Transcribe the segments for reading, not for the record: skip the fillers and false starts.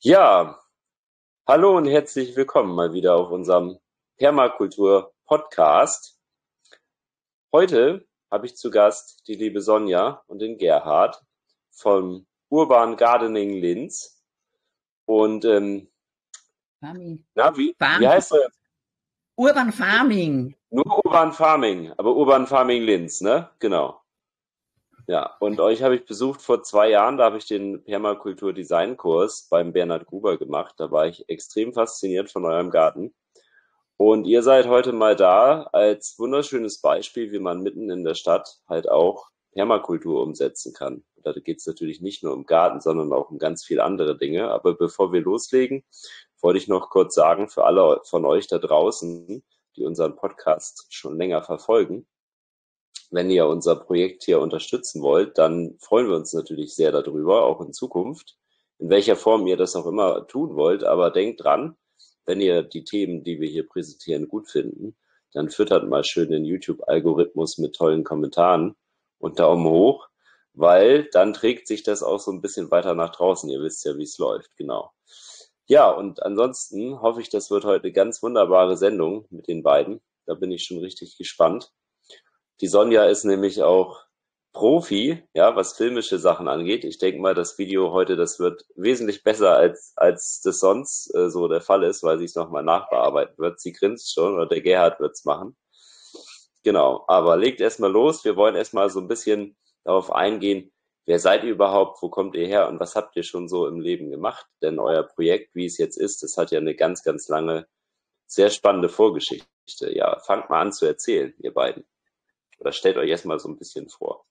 Ja, hallo und herzlich willkommen mal wieder auf unserem Permakultur-Podcast. Heute habe ich zu Gast die liebe Sonja und den Gerhard vom Urban Gardening Linz. Und Farming. wie heißt er? Urban Farming. Nur Urban Farming, aber Urban Farming Linz, ne? Genau. Ja, und euch habe ich besucht vor 2 Jahren, da habe ich den Permakultur-Design-Kurs beim Bernhard Gruber gemacht. Da war ich extrem fasziniert von eurem Garten. Und ihr seid heute mal da als wunderschönes Beispiel, wie man mitten in der Stadt halt auch Permakultur umsetzen kann. Da geht es natürlich nicht nur um Garten, sondern auch um ganz viele andere Dinge. Aber bevor wir loslegen, wollte ich noch kurz sagen, für alle von euch da draußen, die unseren Podcast schon länger verfolgen, wenn ihr unser Projekt hier unterstützen wollt, dann freuen wir uns natürlich sehr darüber, auch in Zukunft, in welcher Form ihr das auch immer tun wollt. Aber denkt dran, wenn ihr die Themen, die wir hier präsentieren, gut finden, dann füttert mal schön den YouTube-Algorithmus mit tollen Kommentaren und Daumen hoch, weil dann trägt sich das auch so ein bisschen weiter nach draußen. Ihr wisst ja, wie es läuft, genau. Ja, und ansonsten hoffe ich, das wird heute eine ganz wunderbare Sendung mit den beiden. Da bin ich schon richtig gespannt. Die Sonja ist nämlich auch Profi, ja, was filmische Sachen angeht. Ich denke mal, das Video heute, das wird wesentlich besser, als das sonst so der Fall ist, weil sie es nochmal nachbearbeiten wird. Sie grinst schon, oder der Gerhard wird es machen. Genau, aber legt erstmal los. Wir wollen erstmal so ein bisschen darauf eingehen, wer seid ihr überhaupt, wo kommt ihr her und was habt ihr schon so im Leben gemacht? Denn euer Projekt, wie es jetzt ist, das hat ja eine ganz, ganz lange, sehr spannende Vorgeschichte. Ja, fangt mal an zu erzählen, ihr beiden. Oder stellt euch erstmal so ein bisschen vor.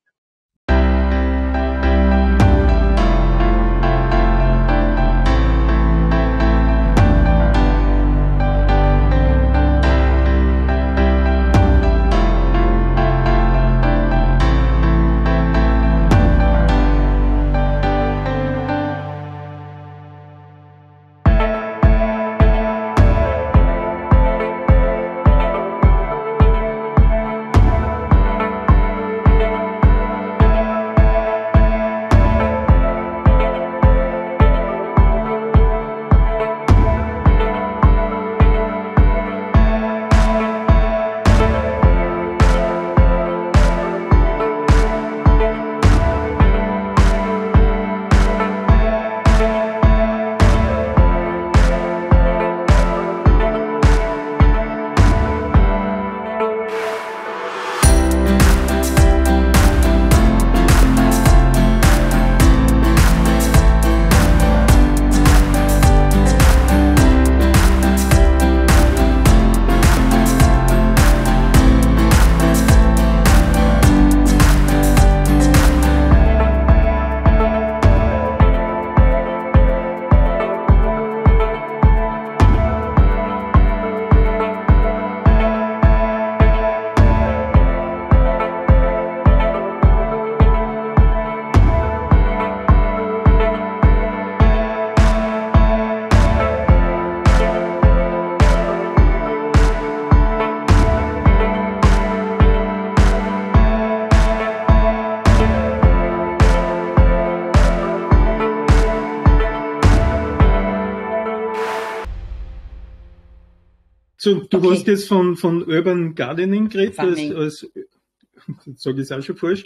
So, du hast jetzt von Urban Gardening geredet, als sage ich es auch schon falsch,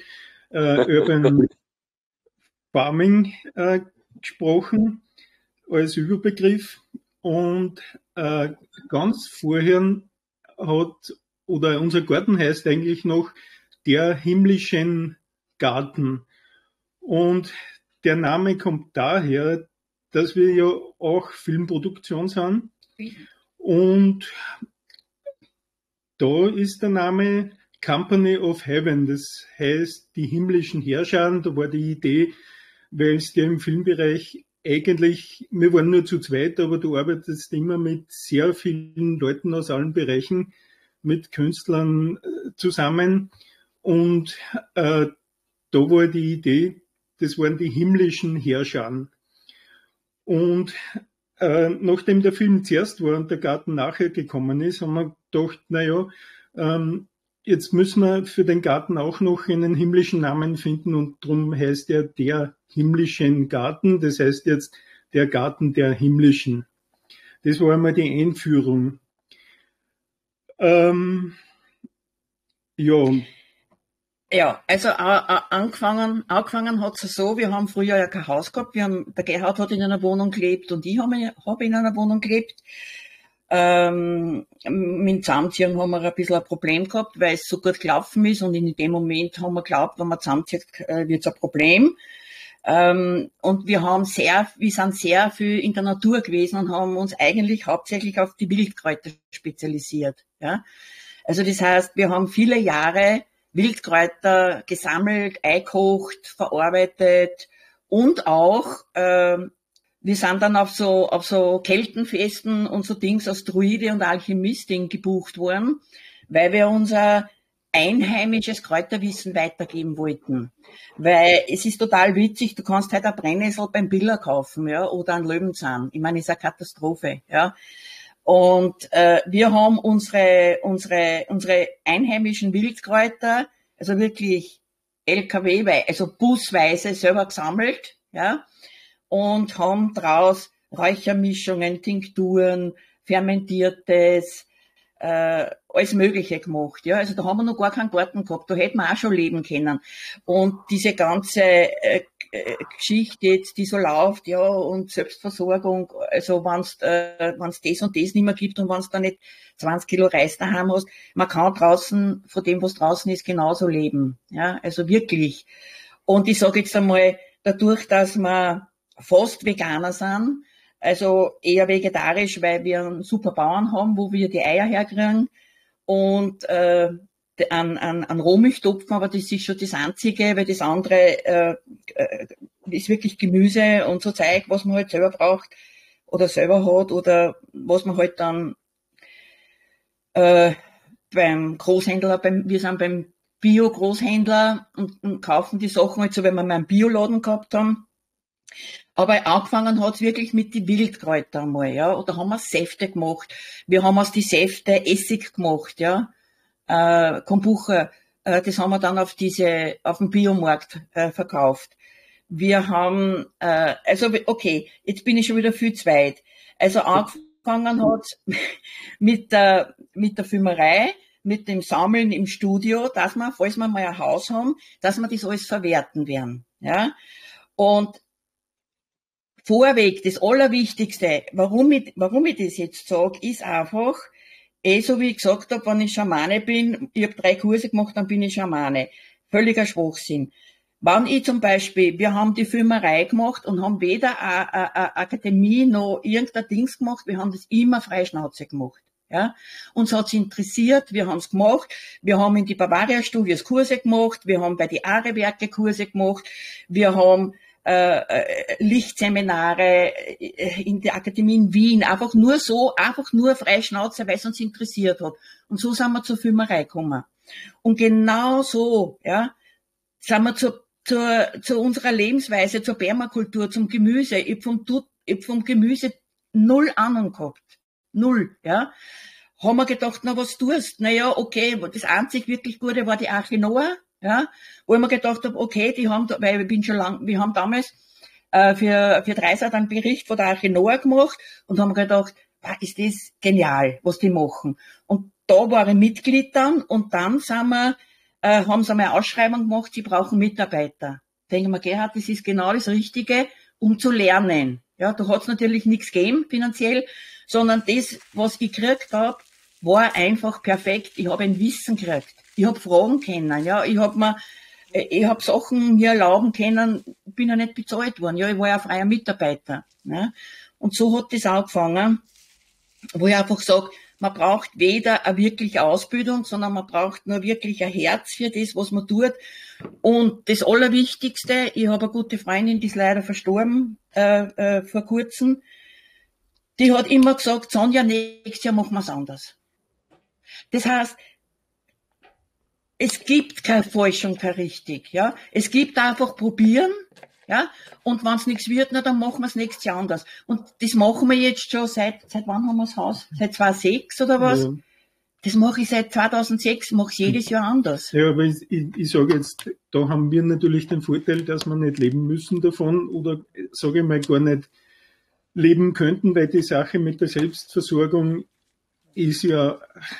Urban Farming gesprochen als Überbegriff, und ganz vorher unser Garten heißt eigentlich noch der himmlischen Garten, und der Name kommt daher, dass wir ja auch Filmproduktion sind. Und da ist der Name Company of Heaven, das heißt die himmlischen Herrscher. Da war die Idee, weil es ja im Filmbereich eigentlich, wir waren nur zu zweit, aber du arbeitest immer mit sehr vielen Leuten aus allen Bereichen, mit Künstlern zusammen, und da war die Idee, das waren die himmlischen Herrscher. Und nachdem der Film zuerst war und der Garten nachher gekommen ist, haben wir gedacht, jetzt müssen wir für den Garten auch noch einen himmlischen Namen finden, und darum heißt er der himmlischen Garten. Das heißt jetzt der Garten der Himmlischen. Das war einmal die Einführung. Ja. Ja, also angefangen hat's so, wir haben früher ja kein Haus gehabt, der Gerhard hat in einer Wohnung gelebt und ich habe in einer Wohnung gelebt. Mit dem Zusammenziehen haben wir ein bisschen ein Problem gehabt, weil es so gut gelaufen ist und in dem Moment haben wir geglaubt, wenn man zusammenzieht, wird's ein Problem. Und wir sind sehr viel in der Natur gewesen und haben uns eigentlich hauptsächlich auf die Wildkräuter spezialisiert, ja. Also das heißt, wir haben viele Jahre Wildkräuter gesammelt, eingekocht, verarbeitet und auch, wir sind dann auf so Keltenfesten und so Dings als Druide und Alchemistin gebucht worden, weil wir unser einheimisches Kräuterwissen weitergeben wollten. Weil es ist total witzig, du kannst halt ein Brennnessel beim Biller kaufen, ja, oder einen Löwenzahn. Ich meine, ist eine Katastrophe, ja. Und wir haben unsere einheimischen Wildkräuter, also wirklich also busweise selber gesammelt, ja, und haben draus Räuchermischungen, Tinkturen, Fermentiertes, alles Mögliche gemacht, ja. Also da haben wir noch gar keinen Garten gehabt, da hätten wir auch schon leben können. Und diese ganze Geschichte jetzt, die so läuft, ja, und Selbstversorgung, also wenn's das und das nicht mehr gibt und wenn's da nicht 20 Kilo Reis daheim hast, man kann draußen, von dem, was draußen ist, genauso leben, ja, also wirklich. Und ich sage jetzt einmal, dadurch, dass wir fast Veganer sind, also eher vegetarisch, weil wir einen super Bauern haben, wo wir die Eier herkriegen und an Rohmilchtopfen, aber das ist schon das Einzige, weil das andere ist wirklich Gemüse und so Zeug, was man halt selber braucht oder selber hat oder was man halt dann beim Großhändler, wir sind beim Bio-Großhändler und kaufen die Sachen halt so, wenn wir mal einen Bioladen gehabt haben. Aber angefangen hat's wirklich mit die Wildkräuter einmal, ja. Oder haben wir Säfte gemacht. Wir haben aus die Säfte Essig gemacht, ja. Kombucha, das haben wir dann auf dem Biomarkt verkauft. Wir haben, okay, jetzt bin ich schon wieder viel zu weit. Also angefangen hat's mit der Filmerei, mit dem Sammeln im Studio, dass wir, falls wir mal ein Haus haben, dass wir das alles verwerten werden, ja. Und vorweg, das Allerwichtigste, warum ich das jetzt sage, ist einfach, so wie ich gesagt habe, wenn ich Schamane bin, ich habe 3 Kurse gemacht, dann bin ich Schamane. Völliger Schwachsinn. Wenn ich zum Beispiel, wir haben die Filmerei gemacht und haben weder eine Akademie noch irgendein Dings gemacht, wir haben das immer freischnauze gemacht. Ja, uns hat's interessiert, wir haben's gemacht, wir haben in die Bavaria Studios Kurse gemacht, wir haben bei die Aare-Werke Kurse gemacht, wir haben Lichtseminare in der Akademie in Wien, einfach nur frei Schnauze, weil es uns interessiert hat. Und so sind wir zur Filmerei gekommen. Und genau so, ja, sind wir zu unserer Lebensweise, zur Permakultur, zum Gemüse. Ich hab vom Gemüse 0 Ahnung gehabt. 0, ja. Haben wir gedacht, na, was tust? Naja, okay, das einzig wirklich Gute war die Arche Noah. Ja, wo ich mir gedacht habe, okay, wir haben damals für Dreisat einen Bericht von der Arche Noah gemacht und haben gedacht, ist das genial, was die machen. Und da war ich Mitglied dann und dann haben sie eine Ausschreibung gemacht, sie brauchen Mitarbeiter. Denke mir, Gerhard, das ist genau das Richtige, um zu lernen. Ja, da hat's natürlich nichts gegeben finanziell, sondern das, was ich gekriegt habe, war einfach perfekt. Ich habe ein Wissen gekriegt. Ich habe Fragen können, ja. Ich habe Sachen mir erlauben können, bin ja nicht bezahlt worden. Ja, ich war ja freier Mitarbeiter. Ja. Und so hat das angefangen, wo ich einfach sage, man braucht weder eine wirkliche Ausbildung, sondern man braucht nur wirklich ein Herz für das, was man tut. Und das Allerwichtigste, ich habe eine gute Freundin, die ist leider verstorben vor kurzem, die hat immer gesagt, Sonja, nächstes Jahr machen wir es anders. Das heißt, es gibt keine falsch und kein richtig, ja. Es gibt einfach probieren, ja. Und wenn es nichts wird, na, dann machen wir es nächstes Jahr anders. Und das machen wir jetzt schon seit wann haben wir das Haus? Seit 2006 oder was? Ja. Das mache ich seit 2006, mache ich jedes Jahr anders. Ja, aber ich sage jetzt, da haben wir natürlich den Vorteil, dass wir nicht leben müssen davon oder, sage ich mal, gar nicht leben könnten, weil die Sache mit der Selbstversorgung ist ja,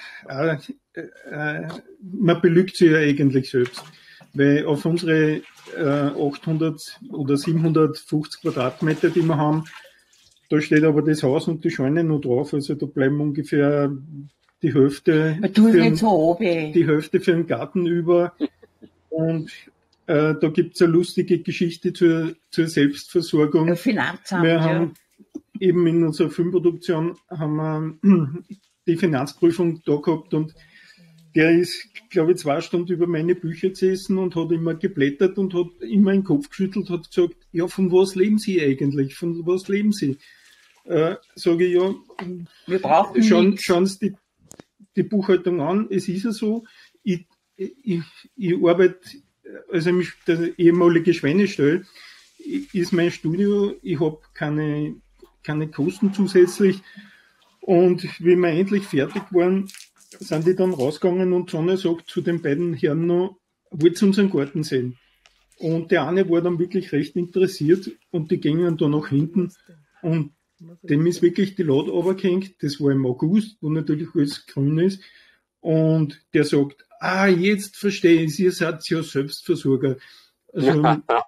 man belügt sich ja eigentlich selbst, weil auf unsere 800 oder 750 Quadratmeter, die wir haben, da steht aber das Haus und die Scheune noch drauf, also da bleiben ungefähr die Hälfte, die Hälfte für den Garten über. Und da gibt's eine lustige Geschichte zur Selbstversorgung. Finanzamt, wir haben eben in unserer Filmproduktion haben wir die Finanzprüfung da gehabt und der ist, glaube ich, 2 Stunden über meine Bücher gesessen und hat immer geblättert und hat immer den Kopf geschüttelt, hat gesagt, ja, von was leben Sie eigentlich? Von was leben Sie? Sage ich, ja, wir brauchen schauen Sie die Buchhaltung an, es ist ja so, ich arbeite, also der ehemalige Schweinestall ist mein Studio, ich habe keine Kosten zusätzlich und wie wir endlich fertig waren, sind die dann rausgegangen und Sonne sagt zu den beiden Herren noch, wollt ihr unseren Garten sehen? Und der eine war dann wirklich recht interessiert und die gingen dann nach hinten und dem ist wirklich die Lade runtergehängt, das war im August, wo natürlich alles grün ist und der sagt, jetzt verstehe ich, ihr seid ja Selbstversorger. Also,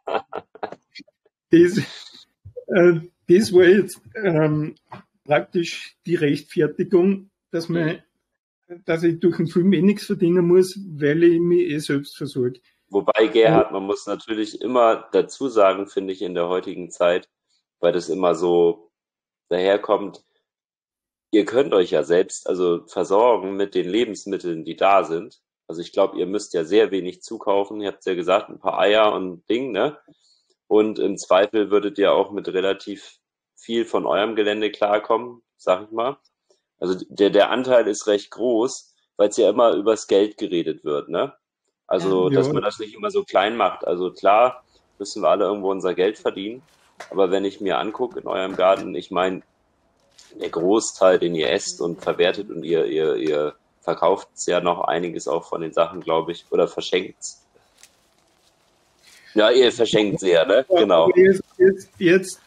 das war jetzt praktisch die Rechtfertigung, dass ich durch den Film nichts verdienen muss, weil ich mich selbst versorge. Wobei, Gerhard, man muss natürlich immer dazu sagen, finde ich, in der heutigen Zeit, weil das immer so daherkommt, ihr könnt euch ja selbst also versorgen mit den Lebensmitteln, die da sind. Also ich glaube, ihr müsst ja sehr wenig zukaufen. Ihr habt ja gesagt, ein paar Eier und Ding, ne? Und im Zweifel würdet ihr auch mit relativ viel von eurem Gelände klarkommen, sag ich mal. Also der Anteil ist recht groß, weil es ja immer übers Geld geredet wird, ne? Also, dass man das nicht immer so klein macht. Also klar, müssen wir alle irgendwo unser Geld verdienen. Aber wenn ich mir angucke in eurem Garten, ich meine, der Großteil, den ihr esst und verwertet und ihr verkauft ja noch einiges auch von den Sachen, glaube ich, oder verschenkt's. Ja, ihr verschenkt sehr, ne? Genau. Jetzt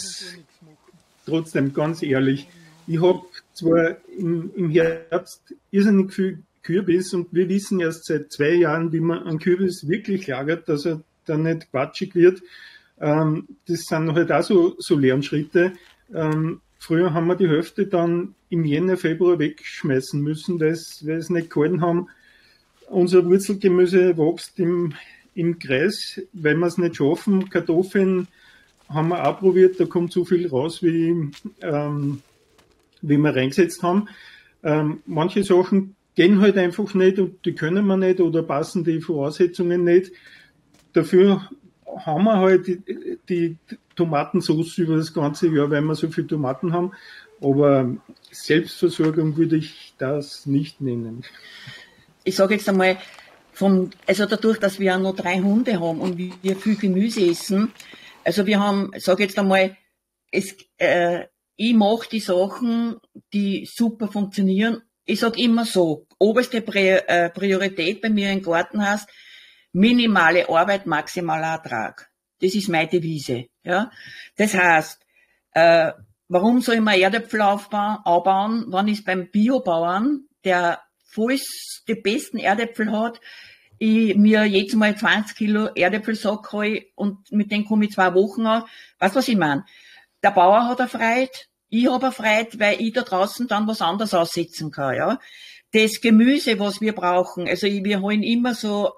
trotzdem ganz ehrlich, ich habe zwar im Herbst irrsinnig viel Kürbis und wir wissen erst seit 2 Jahren, wie man einen Kürbis wirklich lagert, dass er dann nicht quatschig wird. Das sind halt auch so Lernschritte. Früher haben wir die Hälfte dann im Jänner, Februar wegschmeißen müssen, weil es nicht gehalten haben. Unser Wurzelgemüse wächst im Kreis, weil wir es nicht schaffen. Kartoffeln haben wir auch probiert, da kommt so viel raus, wie wir reingesetzt haben. Manche Sachen gehen halt einfach nicht und die können wir nicht oder passen die Voraussetzungen nicht. Dafür haben wir halt die Tomatensauce über das ganze Jahr, weil wir so viele Tomaten haben. Aber Selbstversorgung würde ich das nicht nennen. Ich sage jetzt einmal, also dadurch, dass wir auch noch 3 Hunde haben und wir viel Gemüse essen, also wir haben, sage jetzt einmal, ich mache die Sachen, die super funktionieren. Ich sage immer so, oberste Priorität bei mir im Garten heißt, minimale Arbeit, maximaler Ertrag. Das ist meine Devise. Ja? Das heißt, warum soll ich mir Erdäpfel anbauen, wenn ich beim Biobauern, der die besten Erdäpfel hat, ich mir jedes Mal 20 Kilo Erdäpfelsack hole und mit denen komme ich 2 Wochen an. Weißt du, was ich meine? Der Bauer hat eine Freude, ich habe eine Freude, weil ich da draußen dann was anderes aussetzen kann. Ja? Das Gemüse, was wir brauchen, also wir holen immer so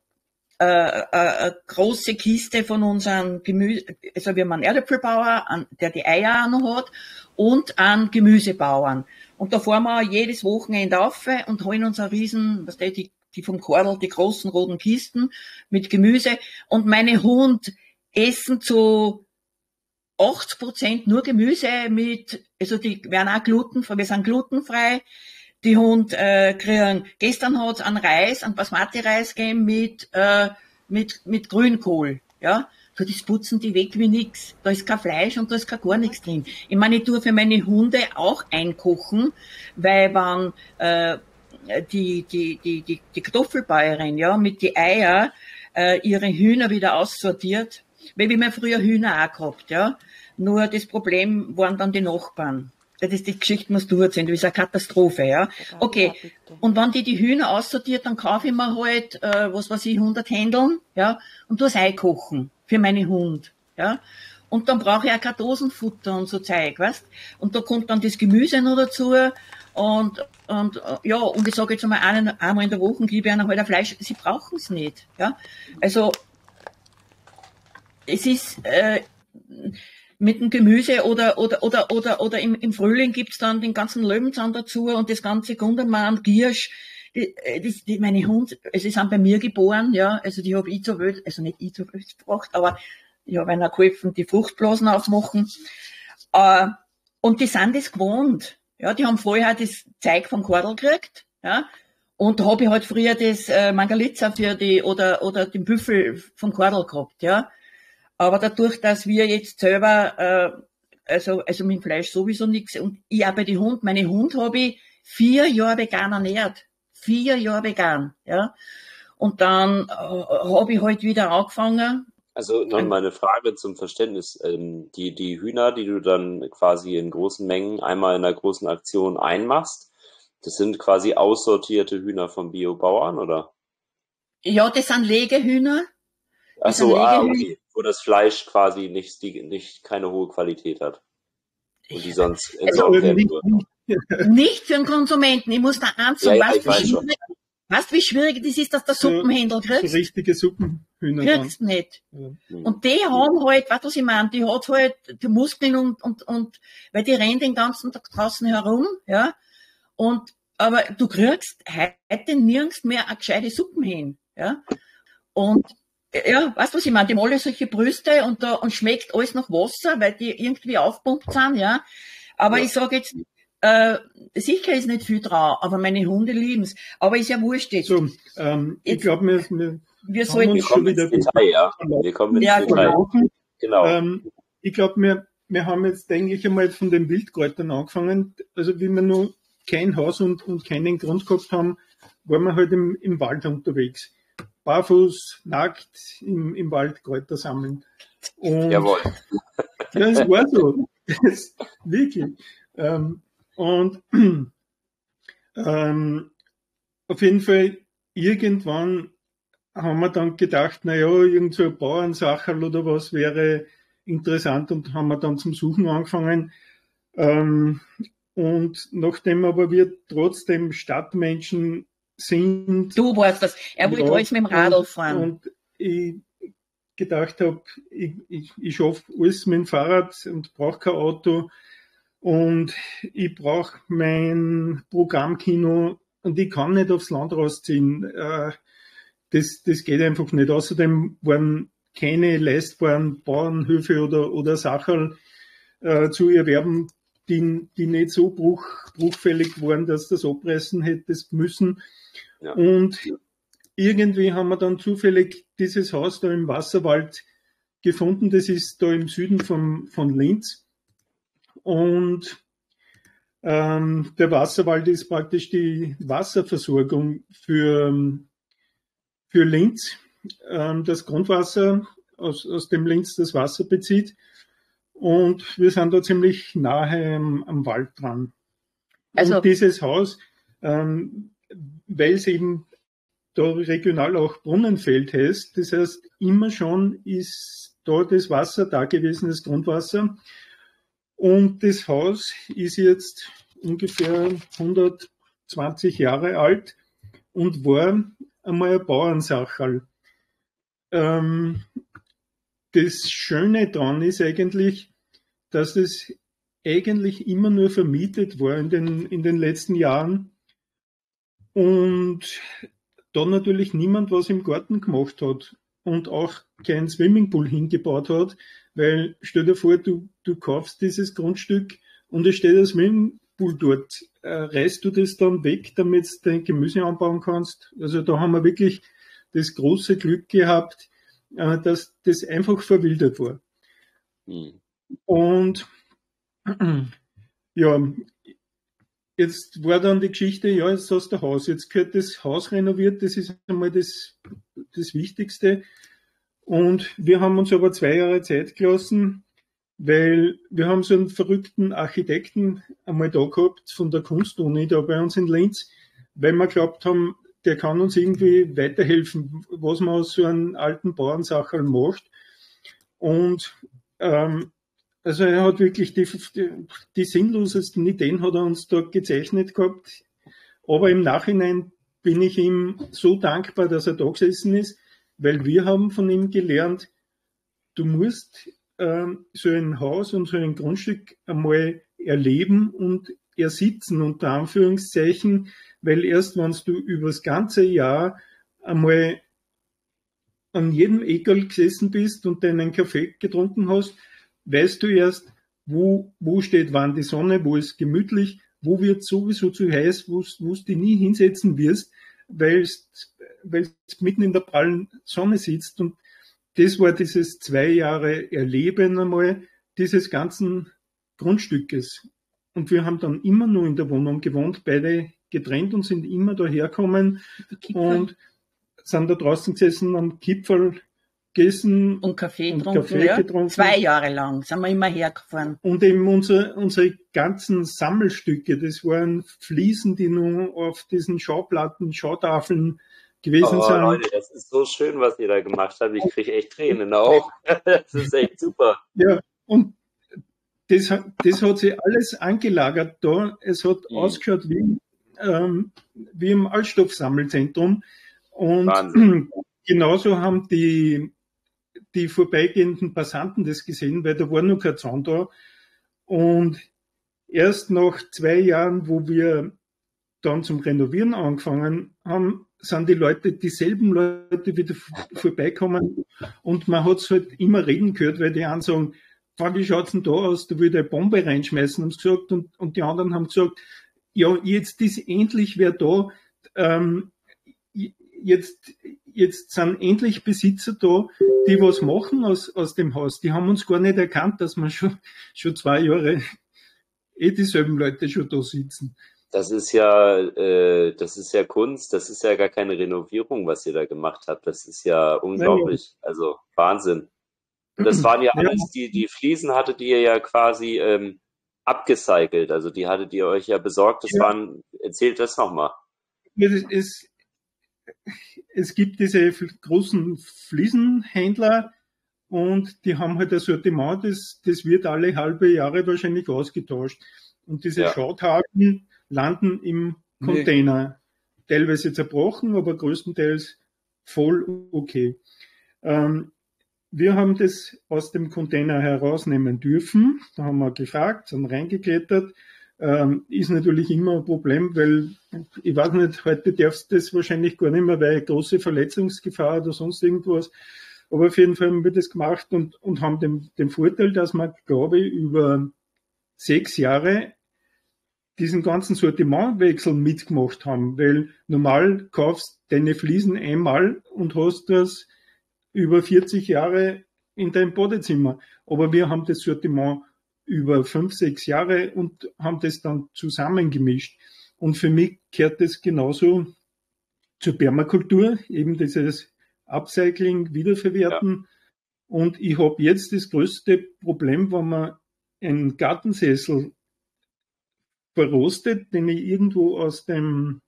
eine große Kiste von unseren Gemüse, also wir haben einen Erdäpfelbauer, der die Eier auch noch hat, und einen Gemüsebauern. Und da fahren wir jedes Wochenende auf und holen uns einen riesen, die vom Kordel, die großen roten Kisten mit Gemüse. Und meine Hunde essen zu 80% nur Gemüse also die werden auch wir sind glutenfrei. Die Hund kriegen, gestern hat's einen Basmati-Reis gegeben mit Grünkohl, ja. So, das putzen die weg wie nix. Da ist kein Fleisch und da ist gar nichts drin. Ich meine, ich tue für meine Hunde auch einkochen, weil wenn die Kartoffelbäuerin, ja, mit die Eier ihre Hühner wieder aussortiert, weil wir früher Hühner auch gehabt, ja. Nur das Problem waren dann die Nachbarn. Das ist die Geschichte, muss du erzählen, das ist eine Katastrophe, ja. Okay. Und wenn die Hühner aussortiert, dann kaufe ich mir halt, 100 Händeln, ja, und tue es einkochen für meine Hund, ja. Und dann brauche ich auch kein Dosenfutter und so Zeug, weißt? Und da kommt dann das Gemüse noch dazu, und ich sage jetzt einmal in der Woche gebe ich ihnen halt ein Fleisch, sie brauchen es nicht, ja. Also, es ist, mit dem Gemüse oder im Frühling gibt's dann den ganzen Löwenzahn dazu und das ganze Gundermann, Giersch. Meine Hunde, sie sind bei mir geboren, ja, also die habe ich zur Welt, also nicht ich zur Welt gebracht, aber ich habe ihnen geholfen, die Fruchtblasen aufmachen. Und die sind das gewohnt. Ja, die haben vorher das Zeug vom Kordel gekriegt, ja. Und da habe ich halt früher das Mangalitza für die oder den Büffel vom Kordel gehabt, ja. Aber dadurch, dass wir jetzt selber, also mit dem Fleisch sowieso nichts, und ich auch bei den Hunden, meine Hund habe ich 4 Jahre vegan ernährt. 4 Jahre vegan, ja. Und dann habe ich halt wieder angefangen. Also noch mal eine Frage zum Verständnis. Die Hühner, die du dann quasi in großen Mengen einmal in einer großen Aktion einmachst, das sind quasi aussortierte Hühner vom Biobauern, oder? Ja, das sind Legehühner. Ach so, okay. Wo das Fleisch quasi keine hohe Qualität hat. Und die sonst entsorgt werden würden. Nicht für den Konsumenten. Ich muss da eins sagen, Ja, weißt du, wie schwierig das ist, dass der Suppenhändler kriegst? So richtige Suppenhühner. Kriegst nicht. Ja. Und die haben halt, weißt du, was ich meine? Die hat halt die Muskeln und weil die rennen den ganzen Tag draußen herum, ja. Aber du kriegst heute nirgends mehr eine gescheite Suppenhähn, ja. Und ja, weißt du, was ich meine? Die haben alle solche Brüste und schmeckt alles nach Wasser, weil die irgendwie aufpumpt sind, ja. Aber ich sage jetzt, sicher ist nicht viel drauf, aber meine Hunde lieben's. Aber ist ja wurscht jetzt. So, ich glaube, wir kommen ins Detail, ja. Wir kommen ins Detail. Genau. Ich glaube, wir haben jetzt eigentlich einmal von den Wildkräutern angefangen. Also, wie wir noch kein Haus und keinen Grund gehabt haben, waren wir halt im Wald unterwegs. Barfuß, nackt im Wald Kräuter sammeln. Und jawohl. Ja, es war so. Wirklich. Und auf jeden Fall, irgendwann haben wir dann gedacht, irgend so ein Bauernsacherl oder was wäre interessant, und haben wir dann zum Suchen angefangen. Und nachdem aber wir trotzdem Stadtmenschen sind. Du warst das. Er wollte alles mit dem Radl fahren. Und ich gedacht habe, ich schaffe alles mit dem Fahrrad und brauche kein Auto. Und ich brauche mein Programmkino und ich kann nicht aufs Land rausziehen. Das geht einfach nicht. Außerdem waren keine leistbaren Bauernhöfe oder Sacherl zu erwerben, die nicht so bruchfällig waren, dass das abreißen hätte müssen. Ja. Und irgendwie haben wir dann zufällig dieses Haus da im Wasserwald gefunden. Das ist da im Süden von Linz. Und der Wasserwald ist praktisch die Wasserversorgung für Linz. Das Grundwasser, aus dem Linz das Wasser bezieht. Und wir sind da ziemlich nahe am Wald dran. Also, und dieses Haus, weil es eben da regional auch Brunnenfeld heißt, das heißt, immer schon ist da das Wasser da gewesen, das Grundwasser. Und das Haus ist jetzt ungefähr 120 Jahre alt und war einmal ein Bauernsacherl. Das Schöne daran ist eigentlich, dass es eigentlich immer nur vermietet war in den letzten Jahren und da natürlich niemand was im Garten gemacht hat und auch kein Swimmingpool hingebaut hat, weil stell dir vor, du kaufst dieses Grundstück und es steht ein Swimmingpool dort. Reißt du das dann weg, damit du dein Gemüse anbauen kannst? Also da haben wir wirklich das große Glück gehabt, dass das einfach verwildert war. Mhm. Und ja, jetzt war dann die Geschichte, ja, jetzt hast du ein Haus, jetzt gehört das Haus renoviert, das ist einmal das Wichtigste. Und wir haben uns aber 2 Jahre Zeit gelassen, weil wir haben so einen verrückten Architekten einmal da gehabt von der Kunstuni da bei uns in Linz, weil wir glaubt haben, der kann uns irgendwie weiterhelfen, was man aus so einem alten Bauernsacherl macht. Und also er hat wirklich die sinnlosesten Ideen hat er uns da gezeichnet gehabt. Aber im Nachhinein bin ich ihm so dankbar, dass er da gesessen ist, weil wir haben von ihm gelernt, du musst so ein Haus und so ein Grundstück einmal erleben und ersitzen, unter Anführungszeichen, weil erst wenn du über das ganze Jahr einmal an jedem Eckerl gesessen bist und deinen Kaffee getrunken hast, weißt du erst, wo steht wann die Sonne, wo ist gemütlich, wo wird sowieso zu heiß, wo du dich nie hinsetzen wirst, weil du mitten in der prallen Sonne sitzt. Und das war dieses 2 Jahre Erleben einmal dieses ganzen Grundstückes. Und wir haben dann immer nur in der Wohnung gewohnt, beide getrennt und sind immer dahergekommen und sind da draußen gesessen, am Kipferl gegessen und Kaffee getrunken. 2 Jahre lang sind wir immer hergefahren. Und eben unsere ganzen Sammelstücke, das waren Fliesen, die nur auf diesen Schauplatten, Schautafeln gewesen sind. Leute, das ist so schön, was ihr da gemacht habt. Ich kriege echt Tränen auch. Das ist echt super. Ja, und das hat sich alles angelagert da. Es hat ausgeschaut wie im Altstoffsammelzentrum. Und Wahnsinn. Genauso haben die vorbeigehenden Passanten das gesehen, weil da war noch kein Zaun da. Und erst nach 2 Jahren, wo wir dann zum Renovieren angefangen haben, sind dieselben Leute wieder vorbeikommen. Und man hat es halt immer reden gehört, weil die einen sagen, wie schaut's denn da aus, da will ich eine Bombe reinschmeißen, haben sie gesagt. Und die anderen haben gesagt, ja, jetzt ist endlich wer da, jetzt sind endlich Besitzer da, die was machen aus dem Haus. Die haben uns gar nicht erkannt, dass wir schon 2 Jahre dieselben Leute schon da sitzen. Das ist ja Kunst, das ist ja gar keine Renovierung, was ihr da gemacht habt. Das ist ja unglaublich. Nein. Also Wahnsinn. Und das waren ja alles, die Fliesen hattet ihr ja quasi abgecycelt. Also die hattet ihr euch ja besorgt. Erzählt das nochmal. Ja, es gibt diese großen Fliesenhändler und die haben halt ein Sortiment, das wird alle halbe Jahre wahrscheinlich ausgetauscht. Und diese Schautafeln landen im Container. Teilweise zerbrochen, aber größtenteils voll okay. Wir haben das aus dem Container herausnehmen dürfen. Da haben wir gefragt, sind reingeklettert. Ist natürlich immer ein Problem, weil, ich weiß nicht, heute darfst du das wahrscheinlich gar nicht mehr, weil große Verletzungsgefahr oder sonst irgendwas. Aber auf jeden Fall haben wir das gemacht und haben den Vorteil, dass wir, glaube ich, über 6 Jahre diesen ganzen Sortimentwechsel mitgemacht haben, weil normal kaufst deine Fliesen einmal und hast das über 40 Jahre in deinem Badezimmer. Aber wir haben das Sortiment über 5, 6 Jahre und haben das dann zusammengemischt. Und für mich gehört das genauso zur Permakultur, eben dieses Upcycling, Wiederverwerten. Ja. Und ich habe jetzt das größte Problem, wenn man einen Gartensessel verrostet, den ich irgendwo aus dem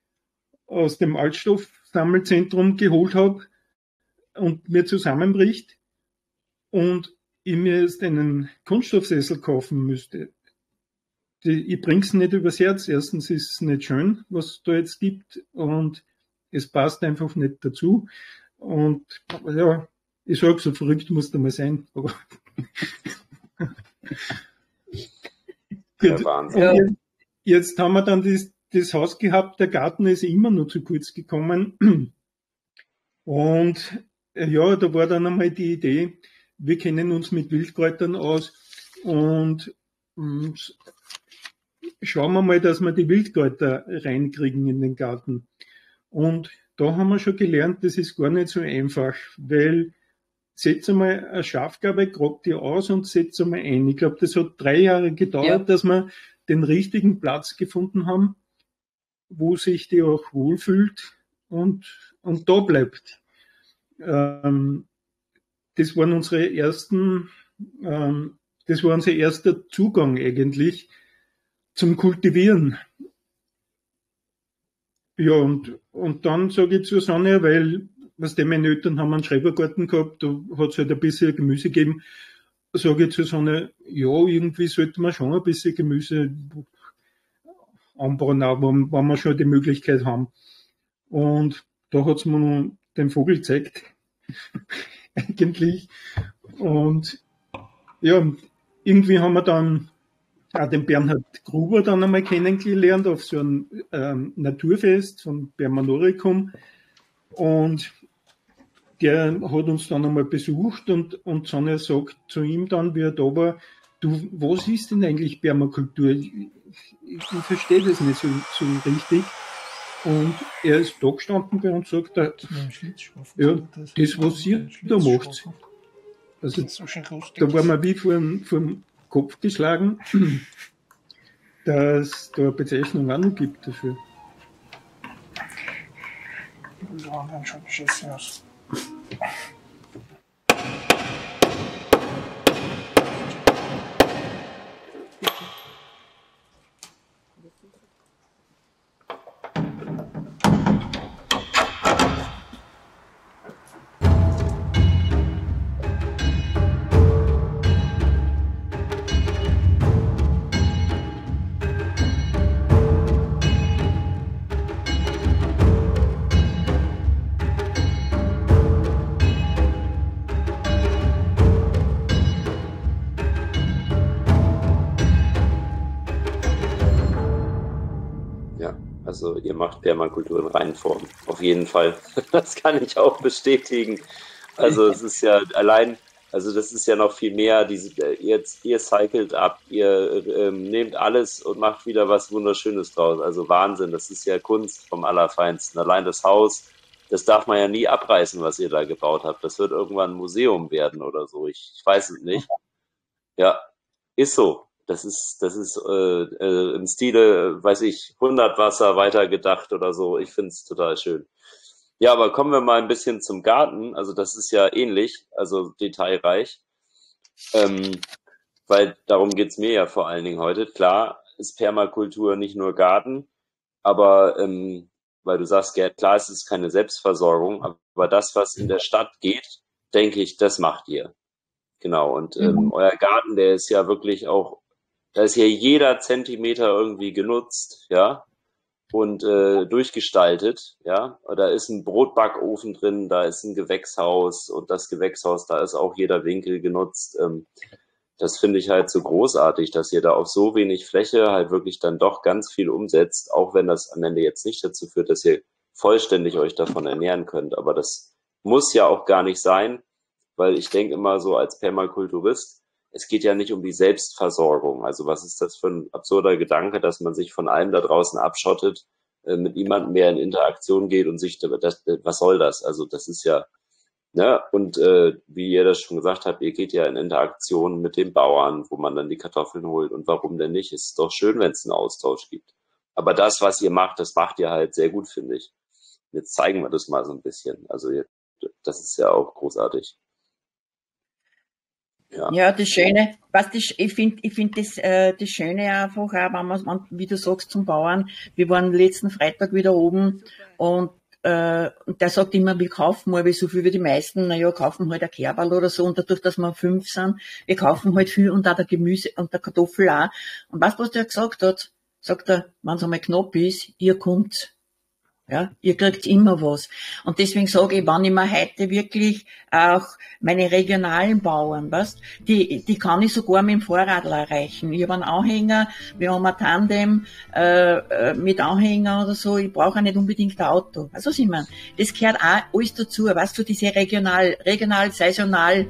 Altstoffsammelzentrum geholt habe und mir zusammenbricht und ich mir jetzt einen Kunststoffsessel kaufen müsste. Ich bring's nicht übers Herz. Erstens ist es nicht schön, was es da jetzt gibt und es passt einfach nicht dazu. Und ja, ich sage, so verrückt muss da mal sein. Aber ja, Wahnsinn. Jetzt haben wir dann das Haus gehabt, der Garten ist immer nur zu kurz gekommen. Und ja, da war dann einmal die Idee, wir kennen uns mit Wildkräutern aus und schauen wir mal, dass wir die Wildkräuter reinkriegen in den Garten. Und da haben wir schon gelernt, das ist gar nicht so einfach, weil setz einmal eine Schafgarbe, grab die aus und setz einmal ein. Ich glaube, das hat 3 Jahre gedauert, dass wir den richtigen Platz gefunden haben, wo sich die auch wohlfühlt und da bleibt. Das waren unsere ersten das war unser erster Zugang eigentlich zum Kultivieren. Ja, und dann sage ich zu Sonja, weil, meine Eltern haben einen Schrebergarten gehabt, da hat es halt ein bisschen Gemüse gegeben, sage ich zu Sonja, ja, irgendwie sollte man schon ein bisschen Gemüse anbauen, auch wenn wir schon die Möglichkeit haben. Und da hat es mir noch den Vogel gezeigt, eigentlich. Und ja, irgendwie haben wir dann auch den Bernhard Gruber dann einmal kennengelernt auf so einem Naturfest von Bermanoricum. Und der hat uns dann einmal besucht und Sonja sagt zu ihm dann, wie er da war, du, was ist denn eigentlich Permakultur? Ich verstehe das nicht so richtig. Und er ist da gestanden bei uns und sagt, ja, das, was ihr da macht. Also, da war mir wie vor dem Kopf geschlagen, dass da eine Bezeichnung auch noch gibt dafür. Ja, dann schaut scheiße aus. Also ihr macht Permakultur in Reinform. Auf jeden Fall. Das kann ich auch bestätigen. Also es ist ja allein, also das ist ja noch viel mehr. Ihr cycelt ab, ihr nehmt alles und macht wieder was Wunderschönes draus. Also Wahnsinn, das ist ja Kunst vom Allerfeinsten. Allein das Haus, das darf man ja nie abreißen, was ihr da gebaut habt. Das wird irgendwann ein Museum werden oder so. Ich weiß es nicht. Ja, ist so. Das ist im Stile, weiß ich, 100 Wasser weitergedacht oder so. Ich finde es total schön. Ja, aber kommen wir mal ein bisschen zum Garten. Also das ist ja ähnlich, also detailreich. Weil darum geht's mir ja vor allen Dingen heute. Klar ist Permakultur nicht nur Garten, aber weil du sagst, Gerd, klar, es ist keine Selbstversorgung, aber das, was in der Stadt geht, denke ich, das macht ihr. Genau, und euer Garten, der ist ja wirklich auch, da ist ja jeder Zentimeter irgendwie genutzt, ja, und durchgestaltet, ja. Da ist ein Brotbackofen drin, da ist ein Gewächshaus und das Gewächshaus, da ist auch jeder Winkel genutzt. Das finde ich halt so großartig, dass ihr da auf so wenig Fläche halt wirklich dann doch ganz viel umsetzt, auch wenn das am Ende jetzt nicht dazu führt, dass ihr vollständig euch davon ernähren könnt. Aber das muss ja auch gar nicht sein, weil ich denke immer so als Permakulturist, es geht ja nicht um die Selbstversorgung. Also was ist das für ein absurder Gedanke, dass man sich von allem da draußen abschottet, mit niemandem mehr in Interaktion geht und sich, was soll das? Also das ist ja, ne? Und wie ihr das schon gesagt habt, ihr geht ja in Interaktion mit den Bauern, wo man dann die Kartoffeln holt. Und warum denn nicht? Es ist doch schön, wenn es einen Austausch gibt. Aber das, was ihr macht, das macht ihr halt sehr gut, finde ich. Jetzt zeigen wir das mal so ein bisschen. Also das ist ja auch großartig. Ja, das Schöne, ich finde das Schöne einfach auch, wenn man, wie du sagst, zum Bauern, wir waren letzten Freitag wieder oben und der sagt immer, wir kaufen mal, wie so viel wie die meisten, kaufen halt ein Kerberl oder so, und dadurch, dass wir 5 sind, wir kaufen halt viel und auch der Gemüse und der Kartoffel auch. Und weißt du, was der gesagt hat? Sagt er, wenn es einmal knapp ist, ihr kommt. Ja, ihr kriegt immer was. Und deswegen sage ich, wenn ich mir heute wirklich auch meine regionalen Bauern, weißt, die kann ich sogar mit dem Fahrradl erreichen. Ich habe einen Anhänger, wir haben ein Tandem mit Anhänger oder so, ich brauche nicht unbedingt ein Auto. Also was ich meine, das gehört auch alles dazu, weißt du, diese regional, saisonal.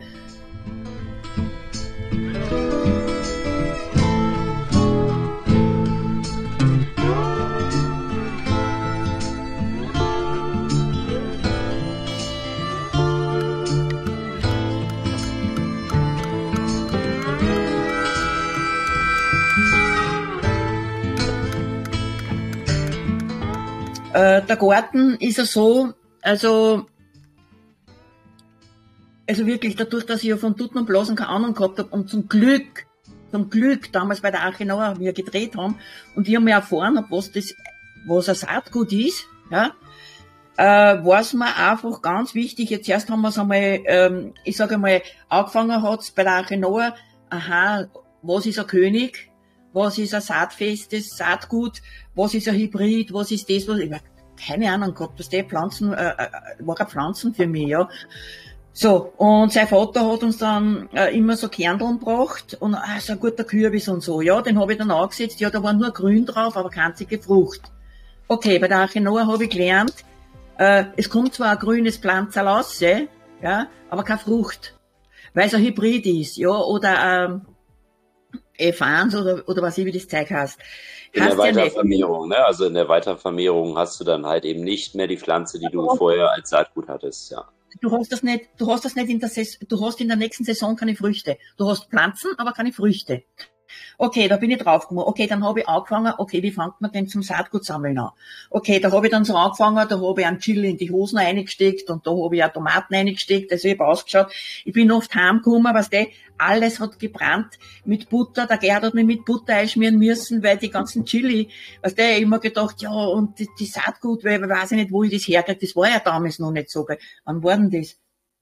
Der Garten ist ja so, also also wirklich dadurch, dass ich ja von Tuten und Blasen keine Ahnung gehabt habe und zum Glück damals bei der Arche Noah wir gedreht haben und ich habe mir erfahren, was ein Saatgut ist, ja, war es mir einfach ganz wichtig. Jetzt erst haben wir es einmal, ich sage einmal, angefangen hat's bei der Arche Noah, aha, was ist ein König, was ist ein saatfestes Saatgut, was ist ein Hybrid, was ist das, was, ich hab keine Ahnung gehabt, dass die Pflanzen, war ein Pflanzen für mich, ja. So, und sein Vater hat uns dann immer so Kerneln gebracht und so ein guter Kürbis und so. Ja, den habe ich dann angesetzt. Ja, da war nur grün drauf, aber keine einzige Frucht. Okay, bei der Arche Noah habe ich gelernt, es kommt zwar ein grünes Pflanzerl raus, ja, aber keine Frucht. Weil es ein Hybrid ist, ja, oder Evans oder was ich, wie das Zeug heißt. In der Weitervermehrung, ne? Also in der Weitervermehrung hast du dann halt eben nicht mehr die Pflanze, die du vorher als Saatgut hattest, ja. Du hast das nicht du hast in der nächsten Saison keine Früchte. Du hast Pflanzen, aber keine Früchte. Okay, da bin ich draufgekommen. Okay, dann habe ich angefangen, okay, wie fängt man denn zum Saatgut sammeln an? Okay, da habe ich dann so angefangen, da habe ich einen Chili in die Hosen reingesteckt und da habe ich auch Tomaten reingesteckt, also ich habe ausgeschaut. Ich bin oft heimgekommen, weißt du, alles hat gebrannt mit Butter, der Gerd hat mich mit Butter einschmieren müssen, weil die ganzen Chili, weißt du, ich immer gedacht, ja, und die Saatgut, weil ich weiß nicht, wo ich das herkriege, das war ja damals noch nicht so, gell. Wann war denn das?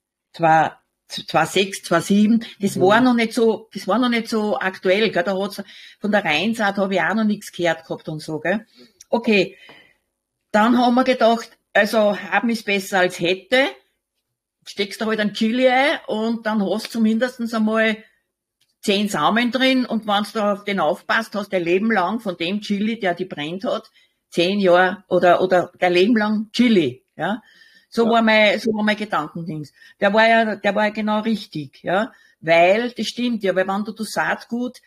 2006, 2007, das war noch nicht so aktuell, gell, da hat's, von der Rheinsaat habe ich auch noch nichts gehört gehabt und so, gell. Okay. Dann haben wir gedacht, also, haben ist besser als hätte, steckst du halt einen Chili ein und dann hast du zumindest einmal 10 Samen drin und wenn du auf den aufpasst, hast du dein Leben lang von dem Chili, der die brennt hat, 10 Jahre oder dein Leben lang Chili, ja. So war mein Gedankendings. Der war ja genau richtig, ja. Weil, das stimmt ja, weil wenn du das Saatgut,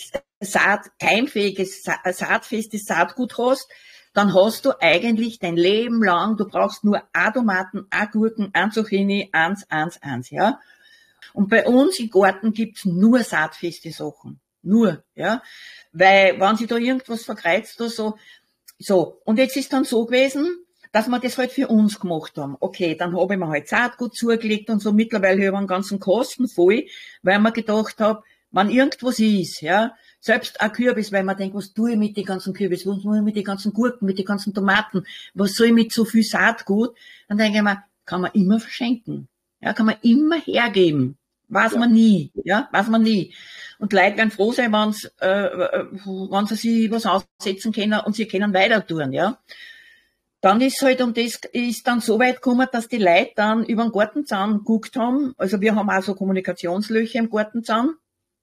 keimfähiges, saatfestes Saatgut hast, dann hast du eigentlich dein Leben lang, du brauchst nur ein Tomaten, ein Gurken, ein Zucchini, eins, ja. Und bei uns im Garten gibt's nur saatfeste Sachen. Nur, ja. Weil, wenn sich da irgendwas verkreuzt oder so. Und jetzt ist dann so gewesen, dass wir das halt für uns gemacht haben. Okay, dann habe ich mir halt Saatgut zugelegt und so. Mittlerweile habe ich einen ganzen Kasten voll, weil man gedacht habe, wenn irgendwas ist, ja, selbst ein Kürbis, weil man denkt, was tue ich mit den ganzen Kürbis, was tue ich mit den ganzen Gurken, mit den ganzen Tomaten, was soll ich mit so viel Saatgut? Dann denke ich mir, kann man immer verschenken. Ja, kann man immer hergeben. Weiß man nie. Und die Leute werden froh sein, wenn sie sich was aussetzen können und sie können weiter tun, ja. Dann ist halt, und das ist dann so weit gekommen, dass die Leute dann über den Gartenzaun geguckt haben. Also wir haben auch so Kommunikationslöcher im Gartenzaun,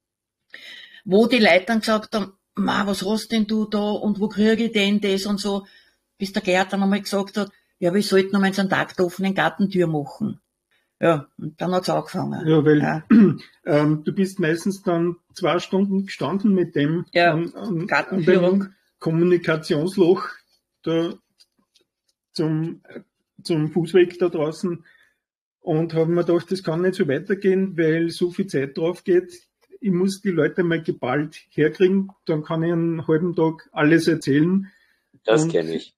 wo die Leute dann gesagt haben, Ma, was hast denn du da und wo kriege ich denn das und so. Bis der Gerd dann einmal gesagt hat, ja, wir sollten einmal so einen Tag der offenen Gartentür machen. Ja, und dann hat's angefangen. Ja, weil du bist meistens dann 2 Stunden gestanden mit dem Gartenführung. Kommunikationsloch da zum Fußweg da draußen und haben mir gedacht, das kann nicht so weitergehen, weil so viel Zeit drauf geht. Ich muss die Leute mal geballt herkriegen, dann kann ich einen halben Tag alles erzählen. Das kenne ich.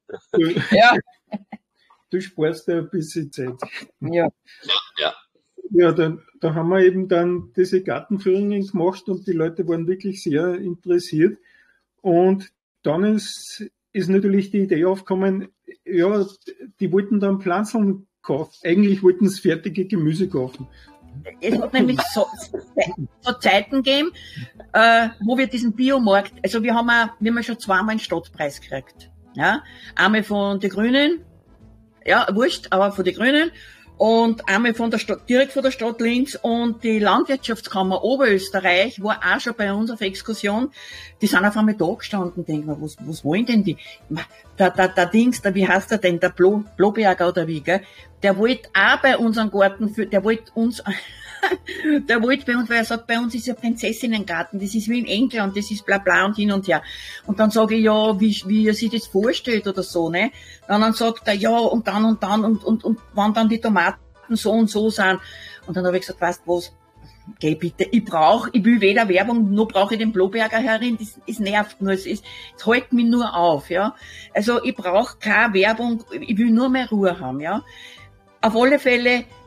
Du sparst da ein bisschen Zeit. Ja. Ja, da haben wir eben dann diese Gartenführungen gemacht und die Leute waren wirklich sehr interessiert. Und dann ist natürlich die Idee aufgekommen, ja, die wollten dann Pflanzen kaufen. Eigentlich wollten sie fertige Gemüse kaufen. Es hat nämlich so Zeiten gegeben, wo wir diesen Biomarkt, also wir haben schon zweimal einen Stadtpreis gekriegt. Ja, einmal von den Grünen, ja, wurscht, aber von den Grünen, und einmal von der Stadt, direkt von der Stadt Linz, und die Landwirtschaftskammer Oberösterreich war auch schon bei uns auf Exkursion. Die sind auf einmal da gestanden, denken wir, was wollen denn die? Der Dings, wie heißt der denn, der Bloberger oder wie, gell? Der wollte auch bei unserem Garten, der wollte bei uns, weil er sagt, bei uns ist ja Prinzessinnengarten, das ist wie in England, das ist bla bla und hin und her. Und dann sage ich, ja, wie er sich das vorstellt oder so, ne? Und dann sagt er, ja, und dann und wann dann die Tomaten so und so sind. Und dann habe ich gesagt, weißt du was, geh bitte, ich will weder Werbung, noch brauche ich den Bloberger herin, das nervt nur, es hält mich nur auf, ja. Also ich brauche keine Werbung, ich will nur mehr Ruhe haben, ja. Auf alle Fälle,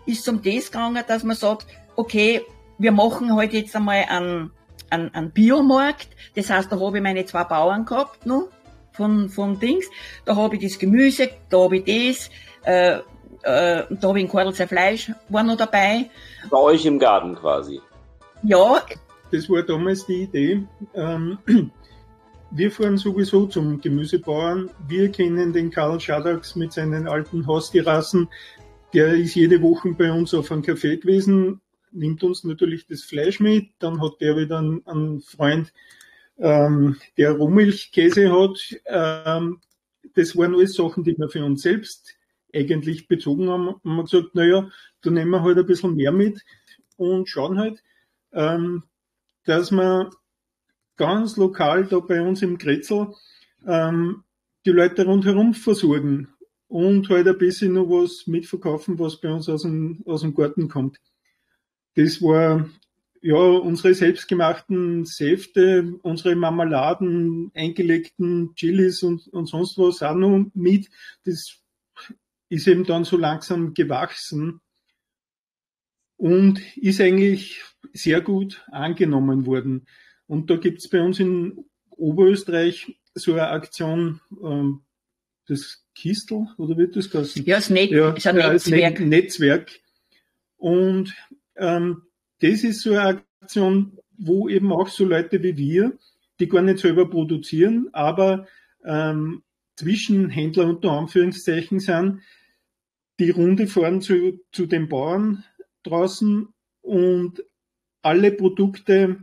ist um das gegangen, dass man sagt, okay, wir machen halt jetzt einmal einen Biomarkt. Das heißt, da habe ich meine 2 Bauern gehabt, noch, von Dings. Da habe ich das Gemüse, da habe ich das, da habe ich ein Kordelser Fleisch, war noch dabei. Bei euch im Garten quasi. Ja. Das war damals die Idee. Wir fahren sowieso zum Gemüsebauern. Wir kennen den Karl Schadax mit seinen alten Hausterrassen. Der ist jede Woche bei uns auf einem Café gewesen, nimmt uns natürlich das Fleisch mit. Dann hat der wieder einen Freund, der Rohmilchkäse hat. Das waren alles Sachen, die wir für uns selbst eigentlich bezogen haben. Und wir haben gesagt, naja, da nehmen wir halt ein bisschen mehr mit und schauen halt, dass wir ganz lokal da bei uns im Grätzl die Leute rundherum versorgen und halt ein bisschen noch was mitverkaufen, was bei uns aus dem Garten kommt. Das war ja unsere selbstgemachten Säfte, unsere Marmeladen, eingelegten Chilis und sonst was auch noch mit. Das ist eben dann so langsam gewachsen und ist eigentlich sehr gut angenommen worden. Und da gibt's bei uns in Oberösterreich so eine Aktion, das Kistel, oder wird das heißen? Ja, ist ein Netzwerk. Netzwerk. Und das ist so eine Aktion, wo eben auch so Leute wie wir, die gar nicht selber produzieren, aber Zwischenhändler unter Anführungszeichen sind, die Runde fahren zu den Bauern draußen und alle Produkte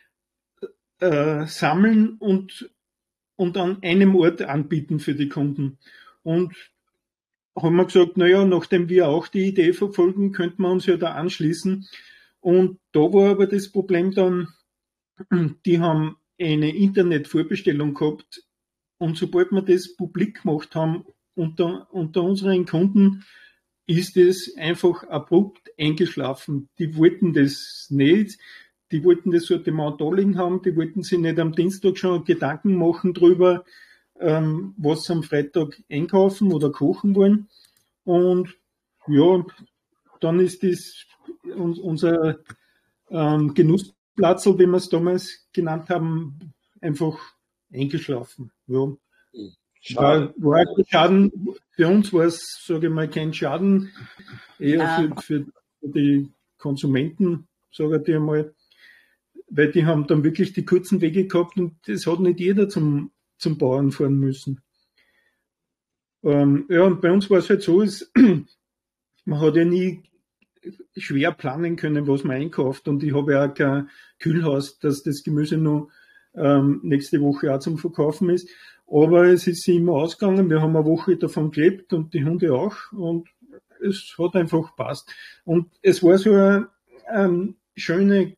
sammeln und an einem Ort anbieten für die Kunden. Und haben wir gesagt, naja, nachdem wir auch die Idee verfolgen, könnten wir uns ja da anschließen. Und da war aber das Problem dann, die haben eine Internetvorbestellung gehabt und sobald wir das publik gemacht haben unter unseren Kunden, ist es einfach abrupt eingeschlafen. Die wollten das nicht. Die wollten das Sortiment da liegen haben, die wollten sich nicht am Dienstag schon Gedanken machen drüber, was sie am Freitag einkaufen oder kochen wollen. Und ja, dann ist das unser Genussplatzl, wie wir es damals genannt haben, einfach eingeschlafen. Ja. War ein Schaden. Für uns war es, sage ich mal, kein Schaden, eher für die Konsumenten, sage ich einmal, weil die haben dann wirklich die kurzen Wege gehabt und das hat nicht jeder zum Bauern fahren müssen. Ja, und bei uns war es halt so, man hat ja nie schwer planen können, was man einkauft und ich habe ja auch kein Kühlhaus, dass das Gemüse noch nächste Woche auch zum Verkaufen ist. Aber es ist immer ausgegangen, wir haben eine Woche davon gelebt und die Hunde auch und es hat einfach gepasst. Und es war so eine schöne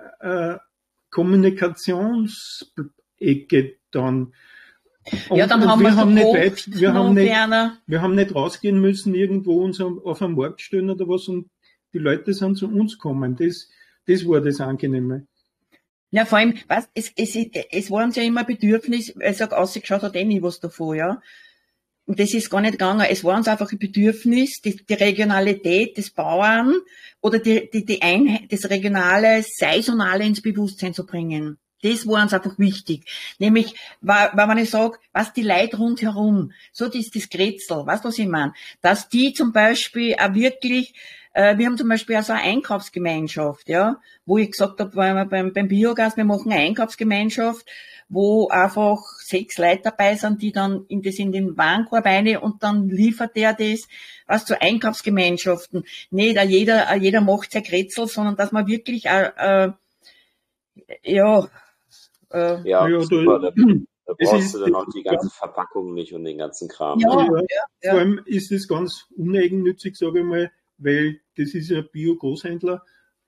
Kommunikationsecke dann. Und, ja, dann haben wir haben nicht rausgehen müssen, irgendwo uns auf einen Markt stellen oder was und die Leute sind zu uns gekommen. Das war das Angenehme. Ja, vor allem, es war uns ja immer Bedürfnis, ich sag, ausgeschaut hat nie was davon, ja. Und das ist gar nicht gegangen. Es war uns einfach ein Bedürfnis, die Regionalität des Bauern oder das regionale, saisonale ins Bewusstsein zu bringen. Das war uns einfach wichtig. Nämlich, wenn ich sage, was die Leute rundherum, so das Grätzl, weißt du, was ich meine? Dass die zum Beispiel auch wirklich, wir haben zum Beispiel auch so eine Einkaufsgemeinschaft, ja, wo ich gesagt habe, beim Biogas, wir machen eine Einkaufsgemeinschaft, wo einfach 6 Leute dabei sind, die dann in den Warenkorb rein und dann liefert der das, was zu Einkaufsgemeinschaften. Nicht jeder macht sein Grätzl, sondern dass man wirklich super, da brauchst du dann auch die ganze Verpackung nicht und den ganzen Kram. Ja. Vor allem ist es ganz uneigennützig, sage ich mal, weil das ist ja Bio-Großhändler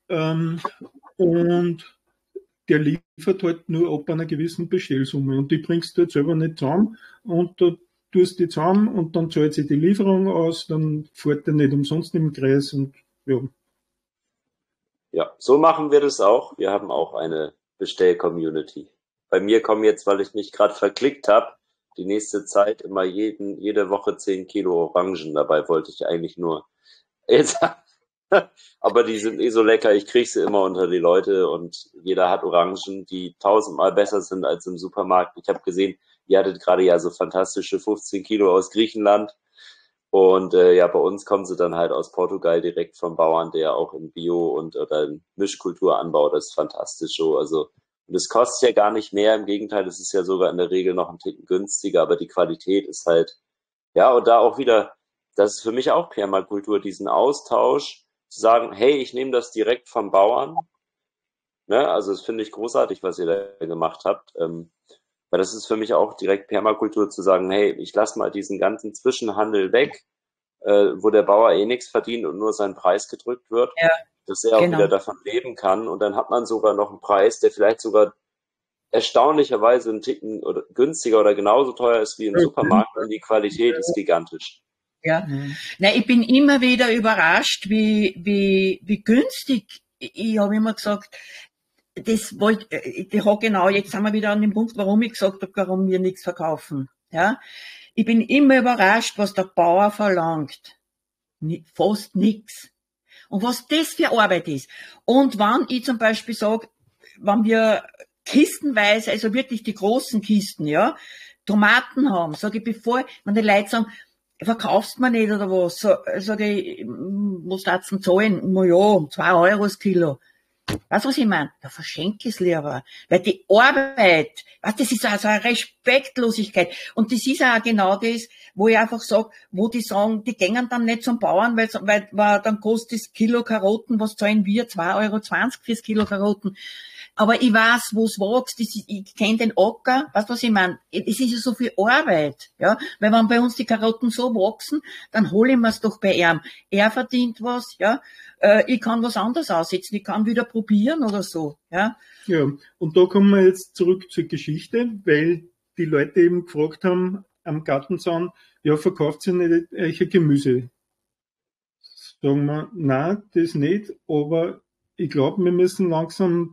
und der liefert halt nur ab einer gewissen Bestellsumme und die bringst du halt selber nicht zusammen und da tust du die zusammen und dann zahlt sich die Lieferung aus, dann fährt er nicht umsonst im Kreis und ja. Ja, so machen wir das auch. Wir haben auch eine Bestell-Community. Bei mir kommen jetzt, weil ich mich gerade verklickt habe, die nächste Zeit immer jede Woche 10 Kilo Orangen. Dabei wollte ich eigentlich nur. Jetzt Aber die sind eh so lecker, ich kriege sie immer unter die Leute und jeder hat Orangen, die 1000-mal besser sind als im Supermarkt. Ich habe gesehen, ihr hattet gerade ja so fantastische 15 Kilo aus Griechenland und ja, bei uns kommen sie dann halt aus Portugal direkt vom Bauern, der auch in Bio und oder in Mischkultur anbaut. Das ist fantastisch so. Also und es kostet ja gar nicht mehr, im Gegenteil, es ist ja sogar in der Regel noch ein Ticken günstiger, aber die Qualität ist halt, ja, und da auch wieder, das ist für mich auch Permakultur, diesen Austausch, zu sagen, hey, ich nehme das direkt vom Bauern, ne? Also das finde ich großartig, was ihr da gemacht habt. Weil das ist für mich auch direkt Permakultur zu sagen, hey, ich lasse mal diesen ganzen Zwischenhandel weg, wo der Bauer eh nichts verdient und nur sein Preis gedrückt wird, Ja, dass er auch genau. wieder davon leben kann. Und dann hat man sogar noch einen Preis, der vielleicht sogar erstaunlicherweise einen Ticken oder günstiger oder genauso teuer ist wie im Supermarkt und die Qualität ist gigantisch. Ja. Nein, ich bin immer wieder überrascht, wie günstig. Ich habe immer gesagt, das wollte, genau, jetzt sind wir wieder an dem Punkt, warum ich gesagt habe, warum wir nichts verkaufen. Ja. Ich bin immer überrascht, was der Bauer verlangt. Fast nichts. Und was das für Arbeit ist. Und wenn ich zum Beispiel sage, wenn wir kistenweise, also wirklich die großen Kisten, ja, Tomaten haben, sage ich, wenn die Leute sagen, verkaufst du mir nicht oder was, sage ich, was darfst du denn zahlen? Na ja, 2 Euro das Kilo. Weißt du, was ich meine? Da verschenke ich es lieber. Weil die Arbeit, das ist also eine Respektlosigkeit. Und das ist auch genau das, wo ich einfach sage, wo die sagen, die gehen dann nicht zum Bauern, weil dann kostet das Kilo Karotten, was zahlen wir? 2,20 Euro fürs Kilo Karotten. Aber ich weiß, wo es wächst, ich kenne den Acker, weißt du, was ich meine? Es ist ja so viel Arbeit, ja. Weil wenn bei uns die Karotten so wachsen, dann hole ich mir's doch bei ihm. Er verdient was, ja. Ich kann was anderes aussetzen, ich kann wieder probieren oder so, ja. Ja, und da kommen wir jetzt zurück zur Geschichte, weil die Leute eben gefragt haben am Gartenzaun, ja, verkauft ihr nicht euch Gemüse? Sagen wir, nein, das nicht, aber ich glaube, wir müssen langsam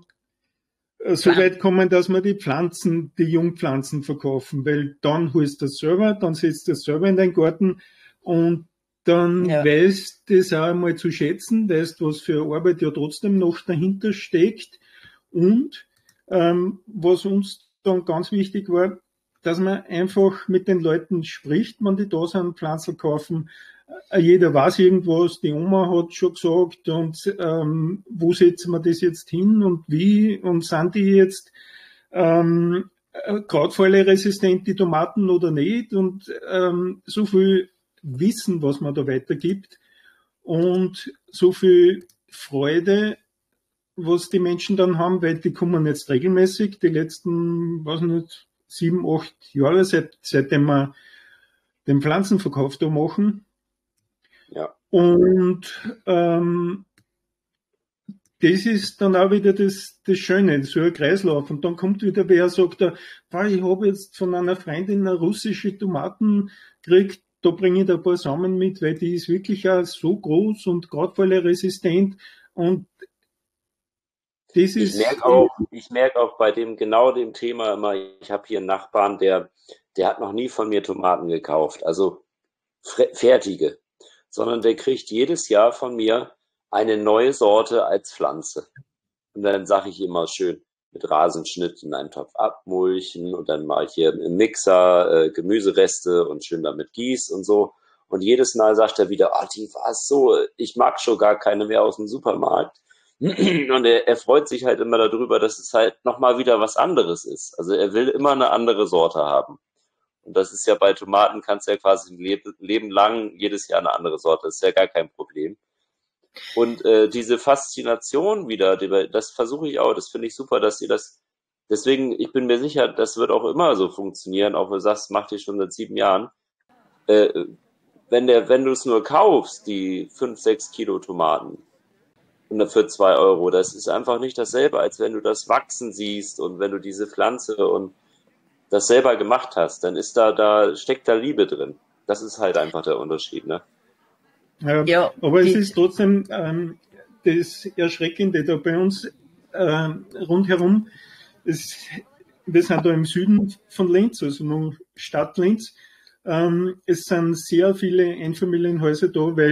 so weit kommen, dass wir die Jungpflanzen verkaufen, weil dann holst du das selber, dann setzt du das selber in deinen Garten und dann weißt du das auch einmal zu schätzen, weißt, was für Arbeit ja trotzdem noch dahinter steckt. Und was uns dann ganz wichtig war, dass man einfach mit den Leuten spricht, wenn die da sind, Pflanzen kaufen. Jeder weiß irgendwas, die Oma hat schon gesagt und wo setzen wir das jetzt hin und wie und sind die jetzt krautfäule-resistent, die Tomaten oder nicht und so viel Wissen, was man da weitergibt und so viel Freude, was die Menschen dann haben, weil die kommen jetzt regelmäßig, die letzten, weiß nicht, 7, 8 Jahre, seitdem wir den Pflanzenverkauf da machen. Ja. Und das ist dann auch wieder das Schöne, so ein Kreislauf. Und dann kommt wieder wer, sagt, ich habe jetzt von einer Freundin eine russische Tomaten gekriegt, da bringe ich da ein paar Samen mit, weil die ist wirklich auch so groß und krautfäule-resistent. Und das ist... Ich merke auch bei genau dem Thema immer, ich habe hier einen Nachbarn, der hat noch nie von mir Tomaten gekauft, also fertige, sondern der kriegt jedes Jahr von mir eine neue Sorte als Pflanze. Und dann sage ich immer schön mit Rasenschnitt in einen Topf abmulchen und dann mache ich hier im Mixer Gemüsereste und schön damit gieß und so. Und jedes Mal sagt er wieder, die war so, ich mag schon gar keine mehr aus dem Supermarkt. Und er freut sich halt immer darüber, dass es halt nochmal wieder was anderes ist. Also er will immer eine andere Sorte haben. Und das ist ja bei Tomaten, kannst du ja quasi ein Leben lang jedes Jahr eine andere Sorte. Das ist ja gar kein Problem. Und diese Faszination wieder, das versuche ich auch, das finde ich super, dass ihr das, deswegen, ich bin mir sicher, das wird auch immer so funktionieren, auch wenn du sagst, macht ihr schon seit 7 Jahren. Wenn du es nur kaufst, die 5, 6 Kilo Tomaten, und für 2 Euro, das ist einfach nicht dasselbe, als wenn du das wachsen siehst und wenn du diese Pflanze und das selber gemacht hast, dann ist da steckt da Liebe drin. Das ist halt einfach der Unterschied, ne? Ja, aber es ist trotzdem das Erschreckende da bei uns rundherum. Wir sind da im Süden von Linz, also nur Stadt Linz. Es sind sehr viele Einfamilienhäuser da, weil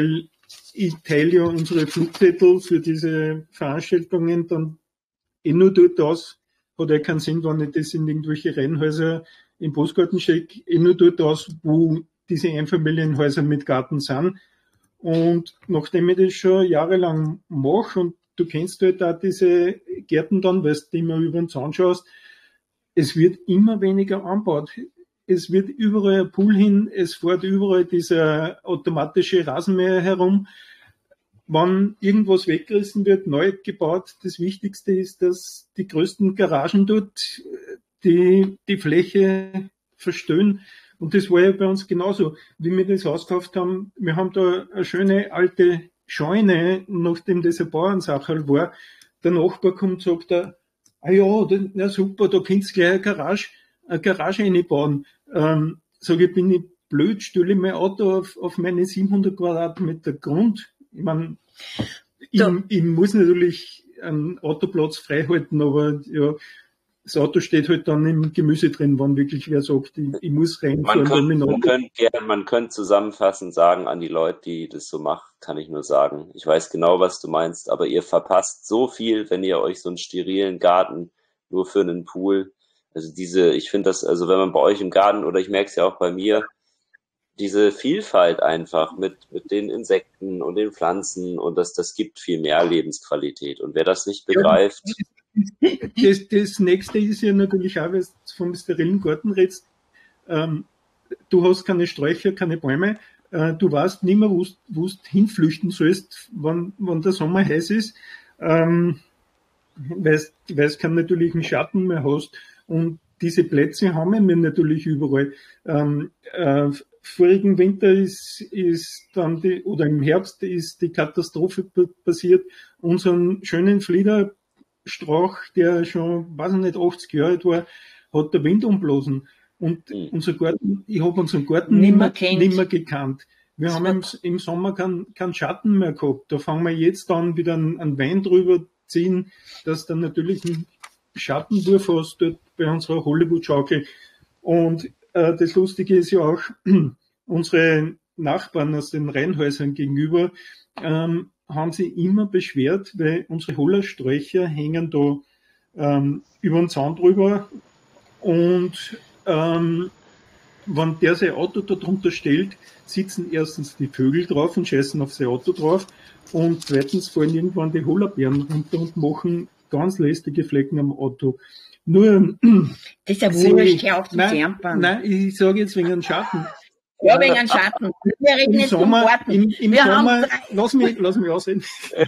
ich teile ja unsere Flugzettel für diese Veranstaltungen dann nur dort aus. Hat ja keinen Sinn, wenn ich das in irgendwelche Reihenhäuser im Postgarten stecke, nur dort aus, wo diese Einfamilienhäuser mit Garten sind. Und nachdem ich das schon jahrelang mache und du kennst halt auch diese Gärten dann, weil du immer über den Zaun schaust, es wird immer weniger angebaut. Es wird überall ein Pool hin, es fährt überall dieser automatische Rasenmäher herum. Wenn irgendwas weggerissen wird, neu gebaut, das Wichtigste ist, dass die größten Garagen dort die Fläche verstellen. Und das war ja bei uns genauso, wie wir das ausgekauft haben. Wir haben da eine schöne alte Scheune, nachdem das eine Bauernsache war. Der Nachbar kommt und sagt, ah ja, na super, da könnt's gleich eine Garage reinbauen. Sag ich, bin ich blöd, stelle ich mein Auto auf meine 700 Quadratmeter Grund. Ich meine, ich muss natürlich einen Autoplatz frei halten, aber ja, das Auto steht halt dann im Gemüse drin, wenn wirklich wer sagt, ich muss reinfahren. Man könnte zusammenfassend sagen an die Leute, die das so machen, kann ich nur sagen, ich weiß genau, was du meinst, aber ihr verpasst so viel, wenn ihr euch so einen sterilen Garten nur für einen Pool, also ich finde das, also wenn man bei euch im Garten, oder ich merke es ja auch bei mir, diese Vielfalt einfach mit den Insekten und den Pflanzen und das gibt viel mehr Lebensqualität. Und wer das nicht begreift. Das nächste ist ja natürlich auch, weil du vom sterilen Garten redest, du hast keine Sträucher, keine Bäume, du weißt nicht mehr, wo du hinflüchten sollst, wenn der Sommer heiß ist, weil es keinen natürlichen Schatten mehr hast. Und diese Plätze haben wir natürlich überall. Vorigen Winter ist dann oder im Herbst ist die Katastrophe passiert. Unseren schönen Fliederstrauch, der schon, weiß ich nicht, 80 Jahre alt war, hat der Wind umblasen. Und unser Garten, ich habe unseren Garten nimmer gekannt. Wir haben im Sommer keinen Schatten mehr gehabt. Da fangen wir jetzt an, wieder einen Wein drüber ziehen, dass dann natürlich ein Schatten durchfasst dort bei unserer Hollywood-Schaukel. Und das Lustige ist ja auch, unsere Nachbarn aus den Reihenhäusern gegenüber haben sich immer beschwert, weil unsere Hollersträucher hängen da über den Zaun drüber und wenn der sein Auto da drunter stellt, sitzen erstens die Vögel drauf und scheißen auf sein Auto drauf und zweitens fallen irgendwann die Hollerbeeren runter und machen ganz lästige Flecken am Auto. Nur, das ist ja wurscht, hör auf zu zermpern. Nein, ich sage jetzt wegen einem Schatten. Ja, wegen einem Schatten. Wir reden jetzt vom Garten. Im Sommer, lass mich ausreden.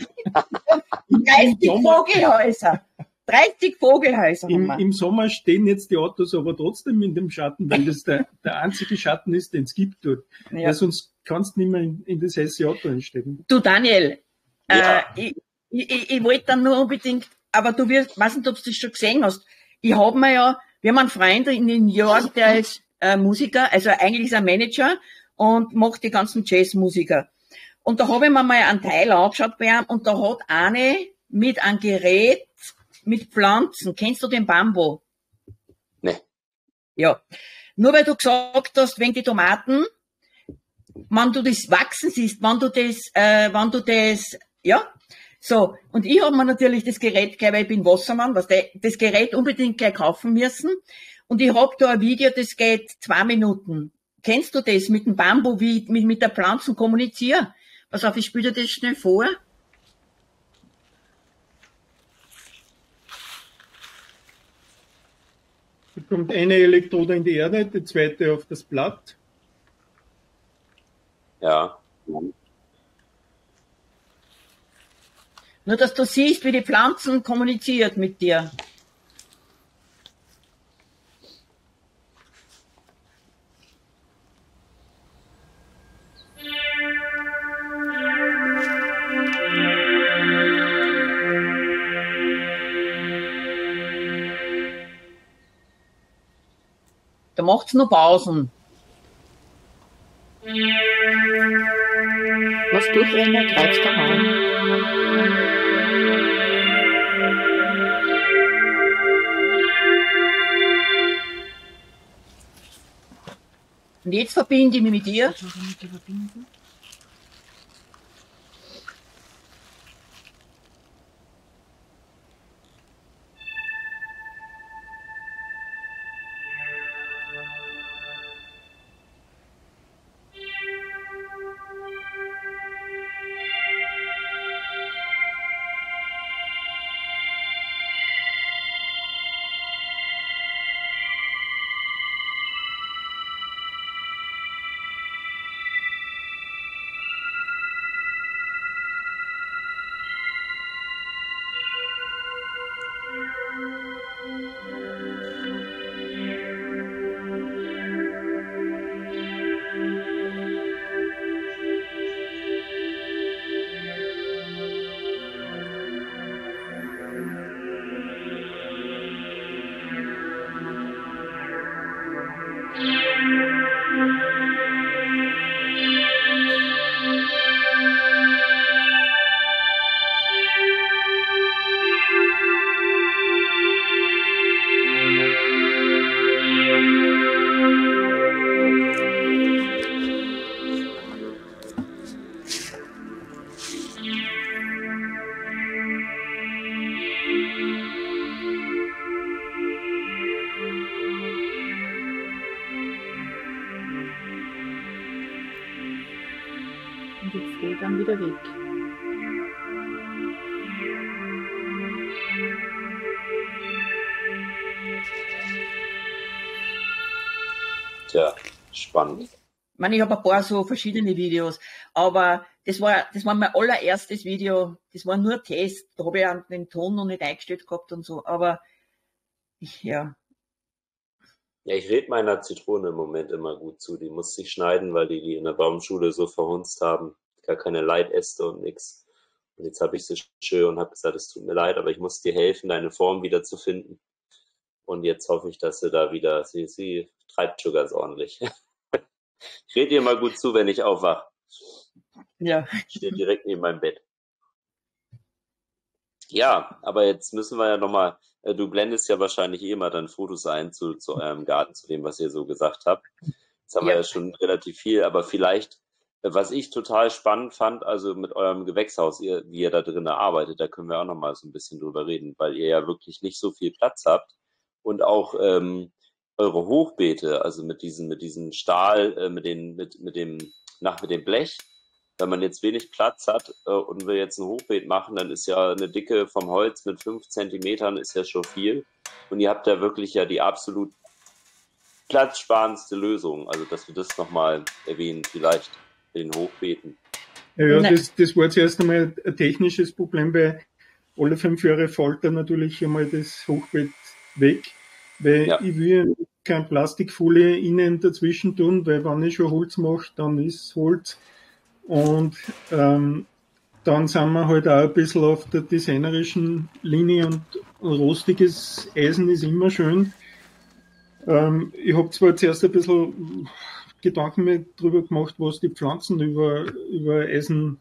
30 Vogelhäuser. 30 Vogelhäuser haben wir. Im Sommer stehen jetzt die Autos aber trotzdem in dem Schatten, weil das der einzige Schatten ist, den es gibt dort. Ja. Weil sonst kannst du nicht mehr in das heiße Auto einsteigen. Du Daniel, ja. Ich wollte dann nur unbedingt, aber du wirst, weiß nicht, ob du das schon gesehen hast. Wir haben einen Freund in New York, der ist Musiker, also eigentlich ist er Manager und macht die ganzen Jazzmusiker. Und da habe ich mir mal einen Teil angeschaut bei ihm und da hat eine mit einem Gerät mit Pflanzen. Kennst du den Bambo? Nee. Ja. Nur weil du gesagt hast, wegen die Tomaten, wenn du das wachsen siehst, wenn du das, ja. So. Und ich habe mir natürlich das Gerät gleich, weil ich bin Wassermann, das Gerät unbedingt gleich kaufen müssen. Und ich habe da ein Video, das geht 2 Minuten. Kennst du das mit dem Bambu, wie mit der Pflanzen kommunizieren? Pass auf, ich spiele dir das schnell vor. Da kommt eine Elektrode in die Erde, die zweite auf das Blatt. Ja. Nur, dass du siehst, wie die Pflanzen kommuniziert mit dir. Da macht's nur Pausen. Was durchrennen, greifst du an. Und jetzt verbinde ich mich mit dir. Und ich fliege dann wieder weg. Tja, spannend. Ich meine, ich habe ein paar so verschiedene Videos, aber das war mein allererstes Video, das war nur Test, da habe ich den Ton noch nicht eingestellt gehabt und so, aber ja. Ja, ich rede meiner Zitrone im Moment immer gut zu. Die muss sich schneiden, weil die in der Baumschule so verhunzt haben. Gar keine Leitäste und nix. Und jetzt habe ich sie schön und habe gesagt, es tut mir leid, aber ich muss dir helfen, deine Form wieder zu finden. Und jetzt hoffe ich, dass sie da wieder, sie treibt schon ganz ordentlich. Ich rede ihr mal gut zu, wenn ich aufwache. Ja. Ich stehe direkt neben meinem Bett. Ja, aber jetzt müssen wir ja nochmal, du blendest ja wahrscheinlich eh mal dann Fotos ein zu eurem Garten, zu dem, was ihr so gesagt habt. Jetzt haben wir ja schon relativ viel, aber vielleicht, was ich total spannend fand, also mit eurem Gewächshaus, wie ihr da drinnen arbeitet, da können wir auch nochmal so ein bisschen drüber reden, weil ihr ja wirklich nicht so viel Platz habt und auch eure Hochbeete, also mit diesem Stahl, mit dem Blech. Wenn man jetzt wenig Platz hat und will jetzt ein Hochbeet machen, dann ist ja eine Dicke vom Holz mit 5 Zentimetern ist ja schon viel. Und ihr habt da wirklich ja die absolut platzsparendste Lösung. Also, dass wir das nochmal erwähnen, vielleicht in den Hochbeeten. Ja, das war zuerst einmal ein technisches Problem, weil alle 5 Jahre fällt dann natürlich einmal das Hochbeet weg, weil ich will keine Plastikfolie innen dazwischen tun, weil wenn ich schon Holz mache, dann ist Holz. Und dann sind wir halt auch ein bisschen auf der designerischen Linie und rostiges Eisen ist immer schön. Ich habe zwar zuerst ein bisschen Gedanken mir drüber gemacht, was die Pflanzen über Eisen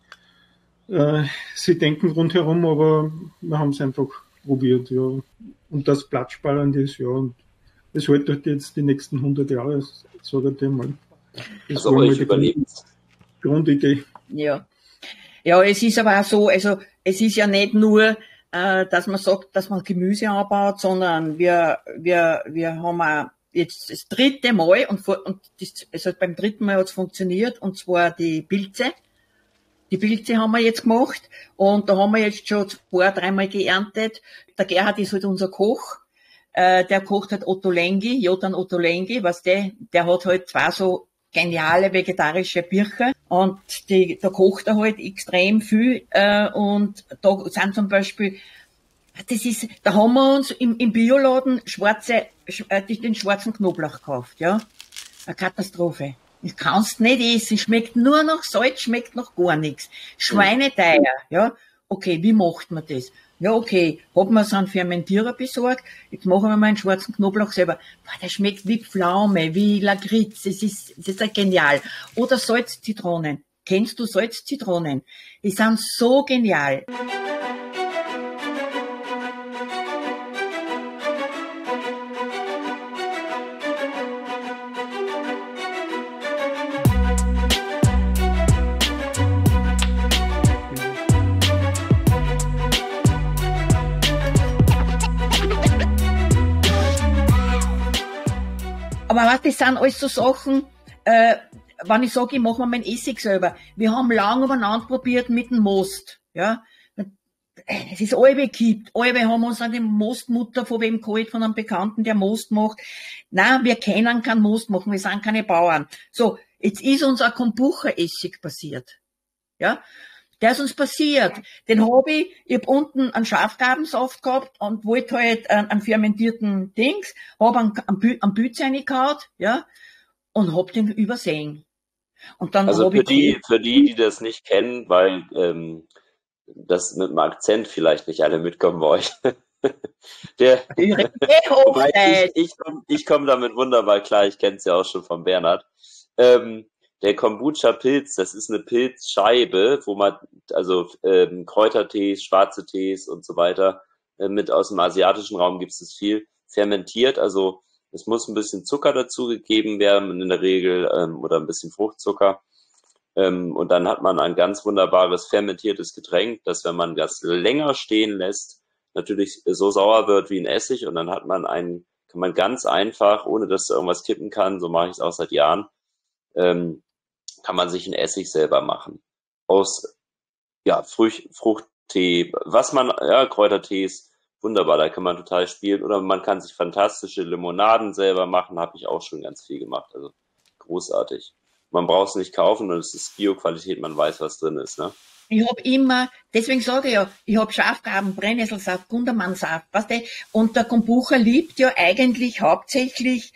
sie denken rundherum, aber wir haben es einfach probiert, ja. Und das platzsparend ist, ja. Und es hält halt jetzt die nächsten 100 Jahre, sage ich dir mal. Das also euch überlebt. Grundidee. Ja. Ja, es ist aber auch so, also es ist ja nicht nur, dass man sagt, dass man Gemüse anbaut, sondern wir haben auch jetzt das 3. Mal und das, also beim 3. Mal hat es funktioniert, und zwar die Pilze. Die Pilze haben wir jetzt gemacht und da haben wir jetzt schon 2-3 Mal geerntet. Der Gerhard ist halt unser Koch. Der kocht halt Ottolenghi, Jotan Ottolenghi, der hat halt 2 so geniale vegetarische Bircher und da kocht er halt extrem viel und da sind zum Beispiel, da haben wir uns im Bioladen den schwarzen Knoblauch gekauft, ja. Eine Katastrophe. Das kannst nicht essen, schmeckt nur nach Salz, schmeckt nach gar nichts. Schweineteuer, ja. Okay, wie macht man das? Ja, okay, hab mir so einen Fermentierer besorgt, jetzt machen wir mal einen schwarzen Knoblauch selber. Boah, der schmeckt wie Pflaume, wie Lakritz, das ist ja genial. Oder Salzzitronen. Kennst du Salzzitronen? Die sind so genial. Aber was, das sind alles so Sachen, wenn ich sage, ich mache mir meinen Essig selber. Wir haben lange umeinander probiert mit dem Most, ja. Es ist alle gekippt. Alle haben uns an die Mostmutter von wem geholt, von einem Bekannten, der Most macht. Nein, wir können keinen Most machen, wir sind keine Bauern. So, jetzt ist uns ein Kombucha-Essig passiert, ja. Der ist uns passiert. Den ich hab unten einen Schafgarbensaft gehabt und wollte halt einen fermentierten Dings, hab einen Bütze reingehauen, ja, und hab den übersehen. Und dann also für die das nicht kennen, weil das mit dem Akzent vielleicht nicht alle mitkommen bei euch. Der, Ihre wobei Hochzeit. ich komme damit wunderbar klar, ich kenne es ja auch schon von Bernhard. Der Kombucha-Pilz, das ist eine Pilzscheibe, wo man also Kräutertees, schwarze Tees und so weiter mit aus dem asiatischen Raum gibt es viel fermentiert. Also es muss ein bisschen Zucker dazu gegeben werden in der Regel oder ein bisschen Fruchtzucker. Und dann hat man ein ganz wunderbares fermentiertes Getränk, das, wenn man das länger stehen lässt, natürlich so sauer wird wie ein Essig. Und dann hat man kann man ganz einfach, ohne dass irgendwas kippen kann, so mache ich es auch seit Jahren, kann man sich einen Essig selber machen. Aus, ja, Fruchttee, Kräutertees, wunderbar, da kann man total spielen. Oder man kann sich fantastische Limonaden selber machen, habe ich auch schon ganz viel gemacht. Also großartig. Man braucht es nicht kaufen und es ist Bio-Qualität, man weiß, was drin ist, ne? Ich habe immer, deswegen sage ich ja, ich habe Schafgarben, Brennnesselsaft, Gundermannsaft, weißt du? Und der Kombucha liebt ja eigentlich hauptsächlich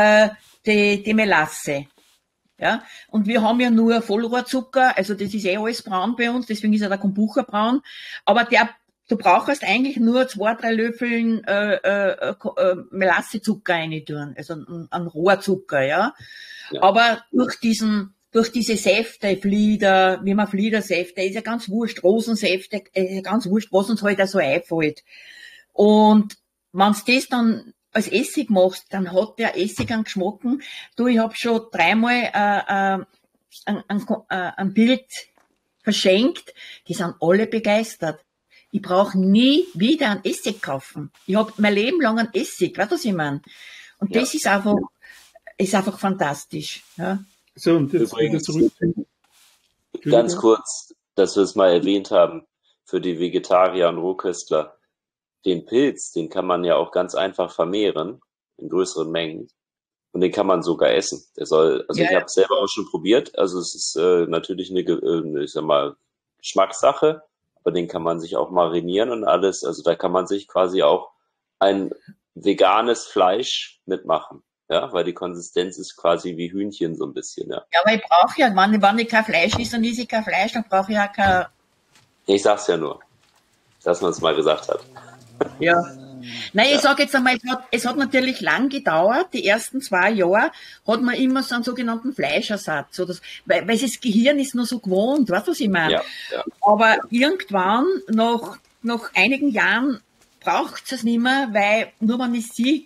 die Melasse. Ja, und wir haben ja nur Vollrohrzucker, also das ist alles braun bei uns, deswegen ist ja der Kombucha braun. Aber du brauchst eigentlich nur 2-3 Löffeln Melassezucker reintun, also ein Rohrzucker, ja. Aber durch diese Säfte, Flieder, wie man Fliedersäfte, ist ja ganz wurscht, Rosensäfte, ganz wurscht, was uns halt da so einfällt. Und wenn's das dann als Essig machst, dann hat der Essig einen Geschmack. Du, ich habe schon 3-mal ein Bild verschenkt, die sind alle begeistert. Ich brauche nie wieder einen Essig kaufen. Ich habe mein Leben lang einen Essig, weißt du, was ich meine? Und das ist einfach fantastisch. Ja. So, und jetzt wieder zurück. Ganz kurz, dass wir es mal erwähnt haben, für die Vegetarier und Rohköstler. Den Pilz, den kann man ja auch ganz einfach vermehren, in größeren Mengen. Und den kann man sogar essen. Ich habe es selber auch schon probiert. Also es ist natürlich eine, Geschmackssache, aber den kann man sich auch marinieren und alles. Also da kann man sich quasi auch ein veganes Fleisch mitmachen. Ja, weil die Konsistenz ist quasi wie Hühnchen so ein bisschen, ja. Ja, aber ich brauche ja, wenn ich kein Fleisch esse, dann esse ich kein Fleisch, dann brauche ich ja kein... Ich sag's ja nur, dass man es mal gesagt hat. Ja. Nein, ich sage jetzt einmal, es hat natürlich lang gedauert, die ersten 2 Jahre hat man immer so einen sogenannten Fleischersatz, oder so, weil das Gehirn ist nur so gewohnt, weißt du, was ich meine? Ja. Aber irgendwann, nach einigen Jahren, braucht es nicht mehr, weil nur wenn ich sehe,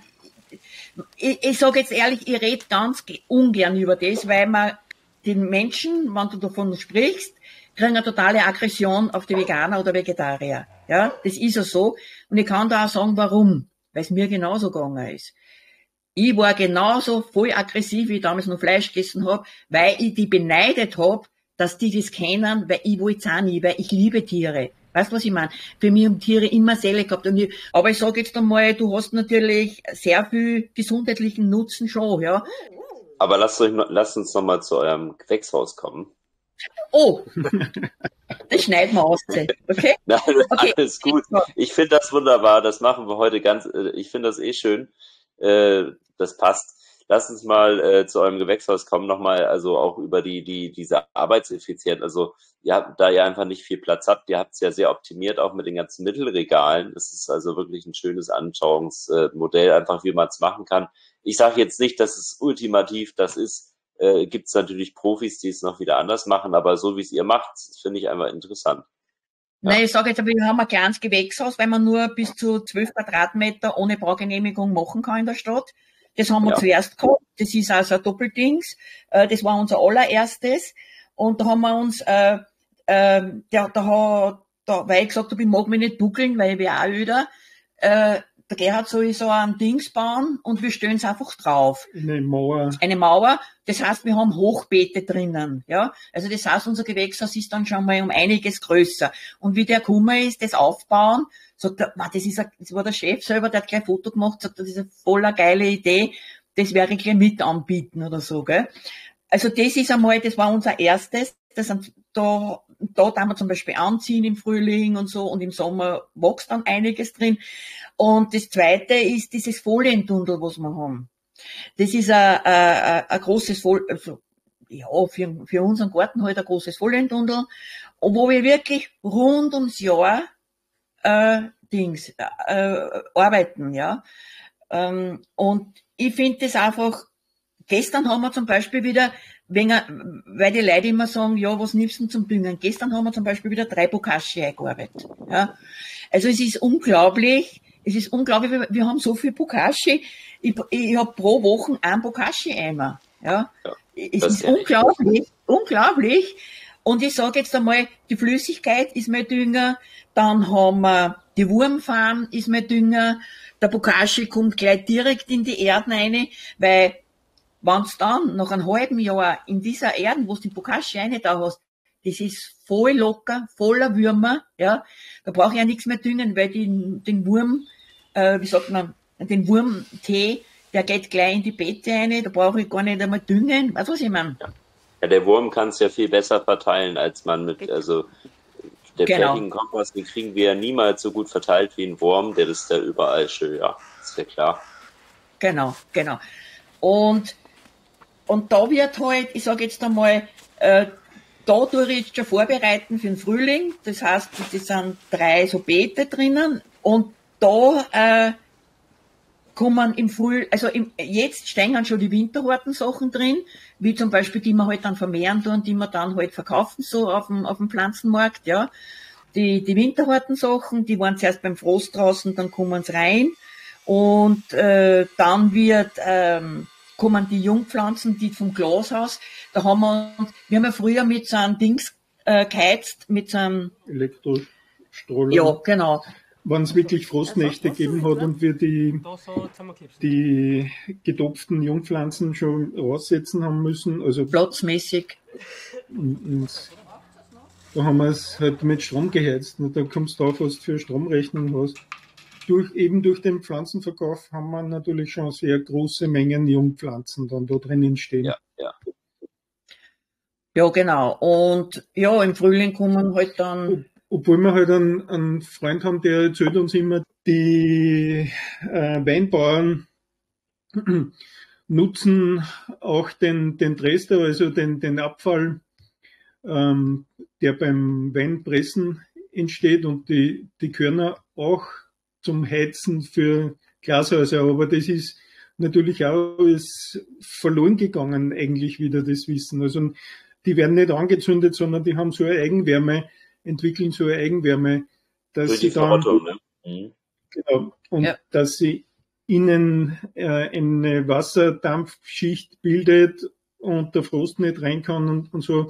ich sage jetzt ehrlich, ich rede ganz ungern über das, weil man den Menschen, wenn du davon sprichst, kriegen eine totale Aggression auf die Veganer oder Vegetarier. Ja, das ist ja so. Und ich kann da auch sagen, warum. Weil es mir genauso gegangen ist. Ich war genauso voll aggressiv, wie ich damals noch Fleisch gegessen habe, weil ich die beneidet habe, dass die das kennen, weil ich wollte es auch nie, weil ich liebe Tiere. Weißt du, was ich meine? Für mich haben Tiere immer Seele gehabt. Aber ich sage jetzt einmal, du hast natürlich sehr viel gesundheitlichen Nutzen schon, ja. Aber lasst uns noch mal zu eurem Gewächshaus kommen. Oh, das schneiden wir aus, okay? Nein, okay. Alles gut. Ich finde das wunderbar. Das machen wir heute ich finde das schön. Das passt. Lass uns mal zu eurem Gewächshaus kommen, nochmal, also auch über diese Arbeitseffizienz. Also ihr habt, da ihr einfach nicht viel Platz habt, ihr habt es ja sehr optimiert, auch mit den ganzen Mittelregalen. Das ist also wirklich ein schönes Anschauungsmodell, einfach wie man es machen kann. Ich sage jetzt nicht, dass es ultimativ das ist. Gibt es natürlich Profis, die es noch wieder anders machen, aber so wie es ihr macht, finde ich einfach interessant. Ja. Nein, ich sage jetzt, aber wir haben ein kleines Gewächshaus, weil man nur bis zu 12 Quadratmeter ohne Baugenehmigung machen kann in der Stadt. Das haben wir zuerst gehabt. Das ist also ein Doppeldings. Das war unser allererstes. Und da haben wir uns, weil ich gesagt habe, ich mag mich nicht buckeln, weil ich wäre auch öder. Der Gerhard soll so ein Dings bauen und wir stellen es einfach drauf. Eine Mauer. Eine Mauer. Das heißt, wir haben Hochbeete drinnen, ja. Also das heißt, unser Gewächshaus ist dann schon mal um einiges größer. Und wie der gekommen ist, das aufbauen, sagt er, das war der Chef selber, der hat gleich ein Foto gemacht, sagt er, das ist eine voller geile Idee, das werde ich gleich mit anbieten oder so, gell. Also das ist einmal, das war unser erstes, da wir zum Beispiel anziehen im Frühling und so und im Sommer wächst dann einiges drin. Und das zweite ist dieses Folientunnel, was wir haben. Das ist ein großes für unseren Garten halt ein großes Folientunnel, wo wir wirklich rund ums Jahr arbeiten, ja. Und ich finde das einfach, gestern haben wir zum Beispiel wieder, weil die Leute immer sagen, ja, was nimmst du zum Düngen? Gestern haben wir zum Beispiel wieder 3 Bokashi eingearbeitet, ja. Also es ist unglaublich, wir haben so viel Bokashi, ich habe pro Woche 1 Bokashi-Eimer, ja. Es ist unglaublich. Und ich sage jetzt einmal, die Flüssigkeit ist mein Dünger, dann haben wir die Wurmfarm ist mein Dünger, der Bokashi kommt gleich direkt in die Erde rein, weil wenn's dann nach einem halben Jahr in dieser Erde, wo du den Bokashi rein da hast, das ist voll locker, voller Würmer, ja, da brauche ich ja nichts mehr düngen, weil den Wurm, den Wurmtee, der geht gleich in die Beete rein, da brauche ich gar nicht einmal düngen, weißt du, was ich meine? Ja, der Wurm kann es ja viel besser verteilen, als man mit, also der fertigen Kompost, den kriegen wir ja niemals so gut verteilt wie ein Wurm, der das da überall schön, ja, ist ja klar. Genau. Und da wird halt, ich sage jetzt einmal, da tue ich jetzt schon vorbereiten für den Frühling, das heißt, das sind 3 so Beete drinnen und da kommen jetzt stehen schon die Winterhortensachen drin, wie zum Beispiel, die wir halt dann vermehren tun, die wir dann halt verkaufen, so auf dem Pflanzenmarkt, ja. Die Winterhortensachen, die waren zuerst beim Frost draußen, dann kommen sie rein und dann kommen die Jungpflanzen, die vom Glashaus, wir haben ja früher mit so einem Dings geheizt, mit so einem Elektrostrohler. Ja, genau. Wenn es wirklich Frostnächte gegeben hat und wir die getopften Jungpflanzen schon raussetzen haben müssen, also platzmäßig. Da haben wir es halt mit Strom geheizt. Und da kommst du drauf, was du für Stromrechnung hast. Durch den Pflanzenverkauf haben wir natürlich schon sehr große Mengen Jungpflanzen dann da drinnen stehen. Ja. Ja, genau. Und ja, im Frühling kommen halt dann... Obwohl wir halt einen Freund haben, der erzählt uns immer, die Weinbauern nutzen auch den Trester, also den Abfall, der beim Weinpressen entsteht und die Körner auch zum Heizen für Glashäuser. Aber das ist natürlich auch alles verloren gegangen, eigentlich wieder das Wissen. Also die werden nicht angezündet, sondern die haben so eine Eigenwärme, entwickeln so eine Eigenwärme, dass sie dann, genau, und dass sie innen eine Wasserdampfschicht bildet und der Frost nicht rein kann und so.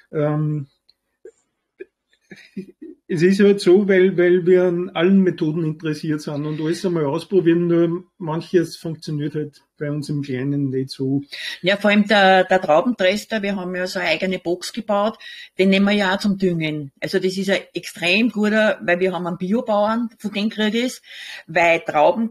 Es ist halt so, weil wir an allen Methoden interessiert sind und alles einmal ausprobieren, nur manches funktioniert halt bei uns im Kleinen nicht so. Ja, vor allem der Traubentrester, wir haben ja so eine eigene Box gebaut, den nehmen wir ja auch zum Düngen. Also das ist ein extrem guter, weil wir haben einen Biobauern, von dem kriege ich es, weil Trauben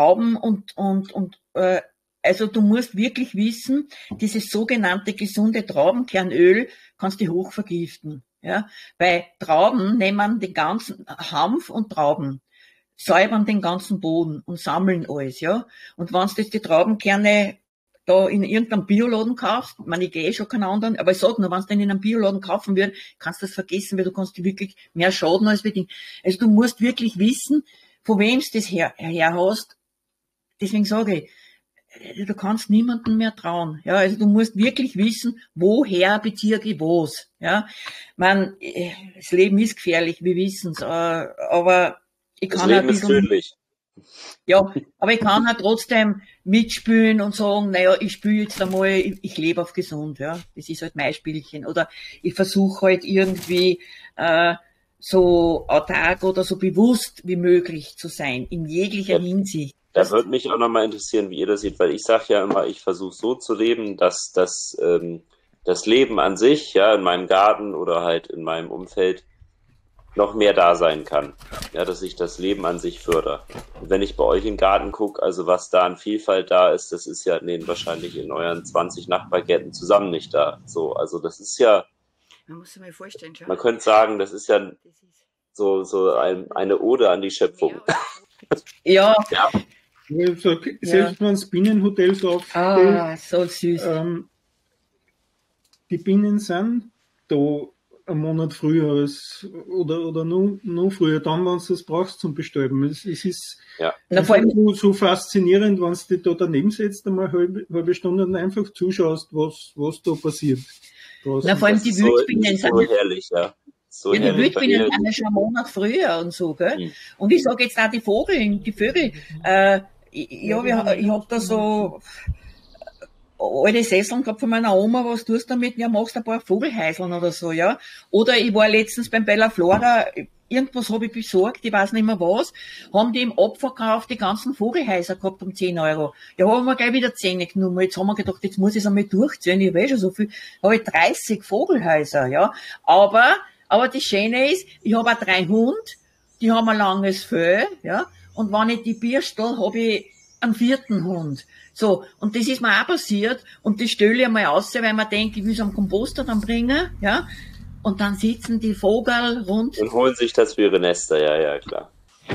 also du musst wirklich wissen, dieses sogenannte gesunde Traubenkernöl kannst du hoch vergiften. Ja, weil Trauben nehmen den ganzen Hanf und Trauben, säubern den ganzen Boden und sammeln alles, ja. Und wenn du jetzt die Traubenkerne da in irgendeinem Bioladen kaufst, ich meine, ich gehe schon keinen anderen, aber ich sag nur, wenn du den in einem Bioladen kaufen würdest, kannst du das vergessen, weil du kannst dir wirklich mehr schaden als bedingen. Also du musst wirklich wissen, von wem du das her hast. Deswegen sage ich, du kannst niemandem mehr trauen. Ja, also du musst wirklich wissen, woher beziehe ich was. Ja, man, das Leben ist gefährlich, wir wissen's, aber ich kann das Leben ist tödlich. Ja, aber ich kann halt trotzdem mitspielen und sagen, naja, ich spiele jetzt einmal, ich lebe auf gesund, ja. Das ist halt mein Spielchen. Oder ich versuche halt irgendwie so autark oder so bewusst wie möglich zu sein, in jeglicher Hinsicht. Da würde mich auch nochmal interessieren, wie ihr das seht, weil ich sage ja immer, ich versuche so zu leben, dass das Leben an sich, ja, in meinem Garten oder halt in meinem Umfeld noch mehr da sein kann. Ja, dass ich das Leben an sich fördere. Und wenn ich bei euch im Garten gucke, also was da an Vielfalt da ist, das ist ja wahrscheinlich in euren 20 Nachbargärten zusammen nicht da. So, also das ist ja, man muss sich mal vorstellen, man könnte sagen, das ist ja so eine Ode an die Schöpfung. Ja. Also, selbst wenn es Bienenhotels aufstellt, so süß. die Bienen sind da einen Monat früher oder noch früher, dann, wenn du das brauchst zum Bestäuben. Es ist vor allem so faszinierend, wenn du dich da daneben setzt, einmal halbe Stunde und einfach zuschaust, was da passiert. Vor allem die Wildbienen sind so herrlich, ja. So die herrlich. Wildbienen sind ja schon einen Monat früher und so, gell? Und ich sage jetzt auch die Vögel, ich hab da so alte Sesseln gehabt von meiner Oma, was tust du damit? Ja, machst ein paar Vogelhäuseln oder so, ja. Oder ich war letztens beim Bella Flora, irgendwas habe ich besorgt, ich weiß nicht mehr was, haben die im Abverkauf die ganzen Vogelhäuser gehabt um 10 Euro. Ja, haben wir gleich wieder 10 genommen. Jetzt haben wir gedacht, jetzt muss ich es einmal durchziehen, ich weiß schon so viel, habe ich 30 Vogelhäuser, ja. Aber das Schöne ist, ich habe auch 3 Hunde, die haben ein langes Fell, ja. Und wenn ich die Birstel, habe ich einen 4. Hund. So, und das ist mir auch passiert, und das stelle ich einmal aus, weil man denkt, ich will es am Komposter dann bringen, ja, und dann sitzen die Vogel rund. Und holen sich das für ihre Nester, ja, klar.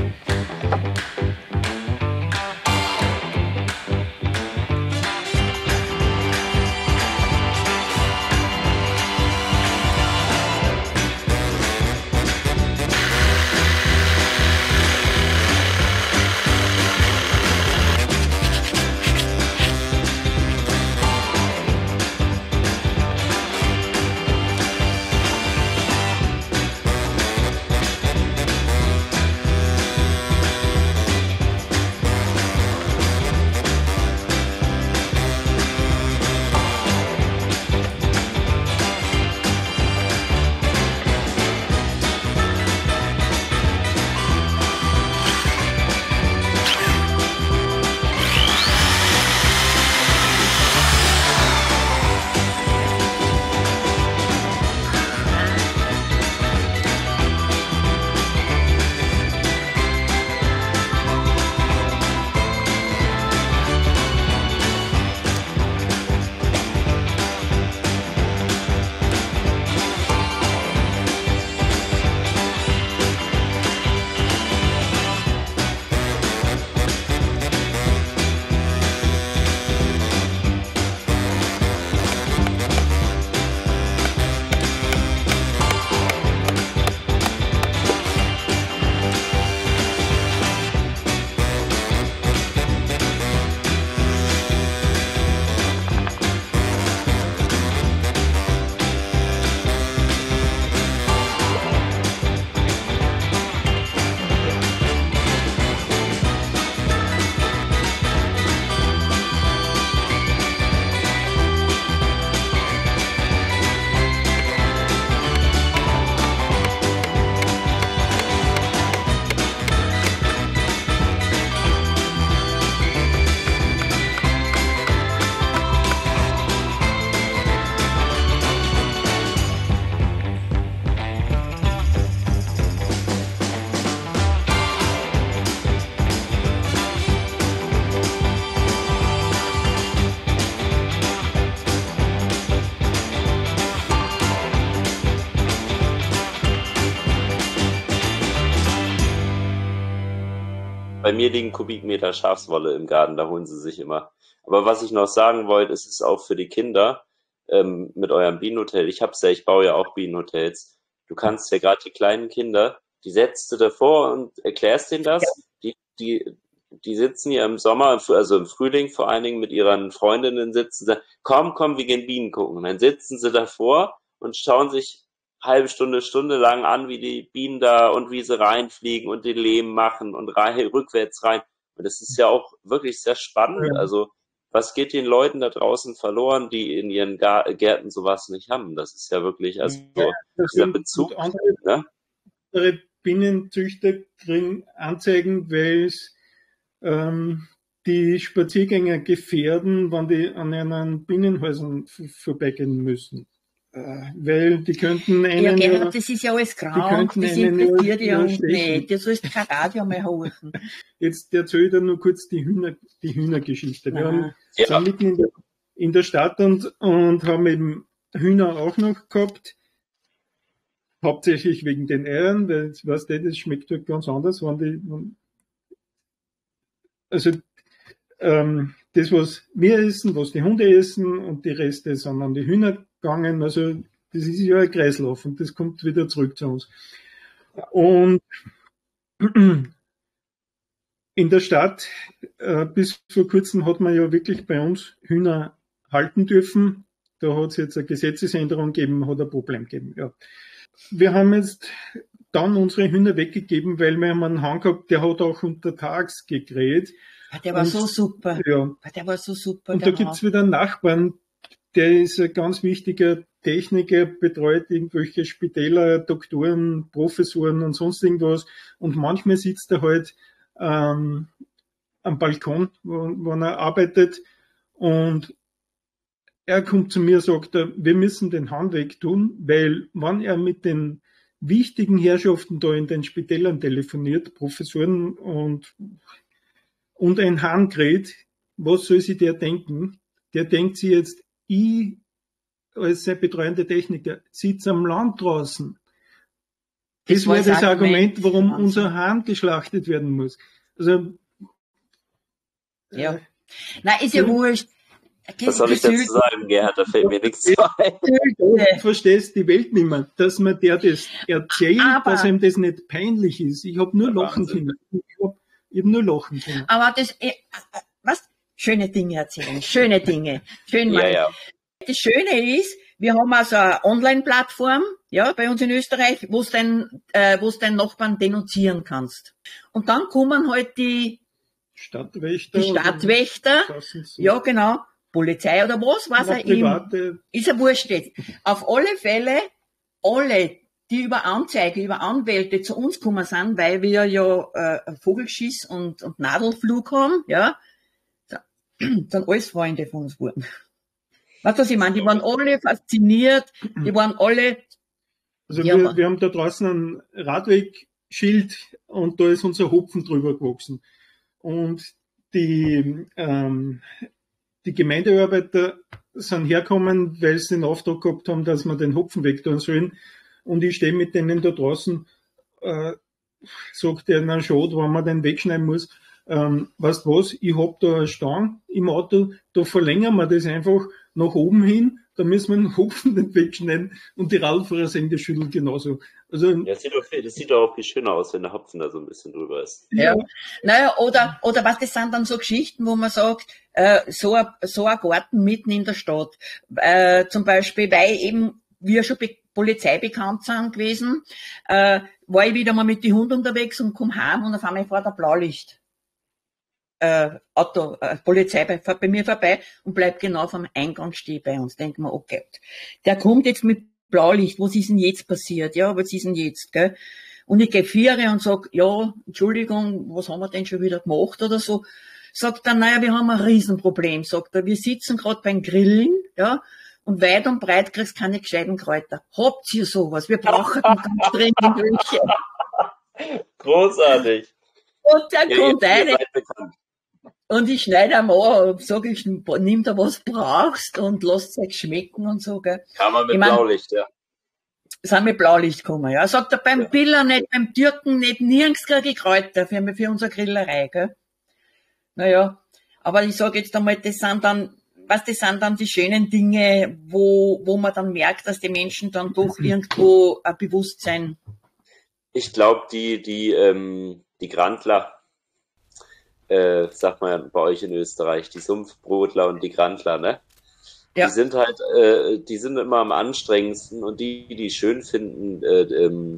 Bei mir liegen Kubikmeter Schafswolle im Garten, da holen sie sich immer. Aber was ich noch sagen wollte, ist es auch für die Kinder mit eurem Bienenhotel. Ich baue ja auch Bienenhotels. Du kannst ja gerade die kleinen Kinder, die setzt du davor und erklärst denen das. Die sitzen hier im Sommer, also im Frühling vor allen Dingen mit ihren Freundinnen sitzen, sagen, komm, wir gehen Bienen gucken. Und dann sitzen sie davor und schauen sich halbe Stunde lang an, wie die Bienen da und wie sie reinfliegen und den Lehm machen und rückwärts rein. Und das ist ja auch wirklich sehr spannend. Ja. Also was geht den Leuten da draußen verloren, die in ihren Gärten sowas nicht haben? Das ist ja wirklich, also dieser Bezug. Andere Bienenzüchter kriegen Anzeigen, weil es die Spaziergänger gefährden, wenn die an einen Bienenhäusern vorbeigehen müssen. Weil die könnten einen... Ja, Gerhard, das ist ja alles krank, das interessiert ja uns nicht. Du sollst kein Radio mehr hören. Jetzt erzähle ich dir nur kurz die Hühnergeschichte. Wir sind mitten in der Stadt und haben eben Hühner auch noch gehabt. Hauptsächlich wegen den Eiern, weil, weißt du, das schmeckt halt ganz anders, das, was wir essen, was die Hunde essen und die Reste sind an die Hühner gegangen. Also Das ist ja ein Kreislauf und das kommt wieder zurück zu uns. Und in der Stadt, bis vor kurzem hat man ja wirklich bei uns Hühner halten dürfen. Da hat es jetzt eine Gesetzesänderung gegeben, hat ein Problem gegeben. Ja. Wir haben jetzt dann unsere Hühner weggegeben, weil wir haben einen Hahn gehabt, der hat auch untertags gekräht. Der war so super. Ja. Der war so super. Und da gibt's wieder einen Nachbarn, der ist ein ganz wichtiger Techniker, betreut irgendwelche Spitäler, Doktoren, Professoren und sonst irgendwas. Und manchmal sitzt er halt am Balkon, wo er arbeitet, und er kommt zu mir und sagt, wir müssen den Hahn wegtun, weil wenn er mit den wichtigen Herrschaften da in den Spitälern telefoniert, Professoren und ein Hahn kräht, was soll sich der denken? Der denkt sich jetzt, ich als sein betreuender Techniker sitze am Land draußen. Das war das Argument, warum unser Hahn geschlachtet werden muss. Also, ja. Nein, ist ja wurscht. Was soll ich dazu sagen, Gerhard? Da fällt mir nichts zu ein. Du verstehst die Welt nicht mehr, dass man der das erzählt, dass ihm das nicht peinlich ist. Ich habe nur lachen können. Ich hab nur lachen können. Aber das, was? Schöne Dinge erzählen. Schöne Dinge. Schön, Ja, ja. Das Schöne ist, wir haben also eine Online-Plattform, ja, bei uns in Österreich, wo du deinen Nachbarn denunzieren kannst. Und dann kommen halt die Stadtwächter, ja, genau, Polizei oder was er ihm, ist ja wurscht jetzt. Auf alle Fälle, alle, die über Anzeige, über Anwälte zu uns gekommen sind, weil wir ja Vogelschiss und Nadelflug haben, ja, sind alles Freunde von uns geworden. Weißt du, was ich meine? Die waren alle fasziniert, die waren alle... Also wir haben da draußen ein Radwegschild und da ist unser Hopfen drüber gewachsen. Und die Gemeindearbeiter sind hergekommen, weil sie den Auftrag gehabt haben, dass wir den Hopfen wegtun sollen. Und ich stehe mit denen da draußen, sagt der, na schon, wenn man den wegschneiden muss. Weißt du was, ich hab da eine Stange im Auto, da verlängern wir das einfach nach oben hin, da müssen wir den Hopfen nicht wegschneiden und die Radfahrer sehen das Schüttel genauso. Also, ja, das sieht doch auch viel schöner aus, wenn der Hopfen da so ein bisschen drüber ist. Ja. Naja, oder was, das sind dann so Geschichten, wo man sagt, so ein Garten mitten in der Stadt, zum Beispiel, weil eben wir schon Polizei bekannt sind gewesen, war ich wieder mal mit den Hunden unterwegs und komm heim und auf einmal fährt ein Blaulicht. Polizei fährt bei mir vorbei und bleibt genau vom Eingang stehen bei uns. Denken wir, okay, der kommt jetzt mit Blaulicht, was ist denn jetzt passiert? Ja, was ist denn jetzt, gell? Und ich gehe viere und sag, ja, Entschuldigung, was haben wir denn schon wieder gemacht oder so? Sagt er, naja, wir haben ein Riesenproblem, sagt er, wir sitzen gerade beim Grillen, ja, und weit und breit kriegst keine gescheiten Kräuter. Habt ihr sowas? Wir brauchen ganz dringend welche. Großartig. Und der kommt rein. Und ich schneide am Ohr und sage, ich nimm da was brauchst und lass es schmecken und so, gell. Kann man mit Blaulicht, ja. Sind mit Blaulicht gekommen, ja. Sagt er, beim Biller nicht, beim Türken nicht, nirgends kriege ich Kräuter für unsere Grillerei, gell. Naja, aber ich sage jetzt einmal, das sind dann die schönen Dinge, wo man dann merkt, dass die Menschen dann doch irgendwo ein Bewusstsein. Ich glaube, die Grandler, sagt man bei euch in Österreich, die Sumpfbrotler und die Grandler, ne? Ja. Die sind halt, die sind immer am anstrengendsten und die schön finden,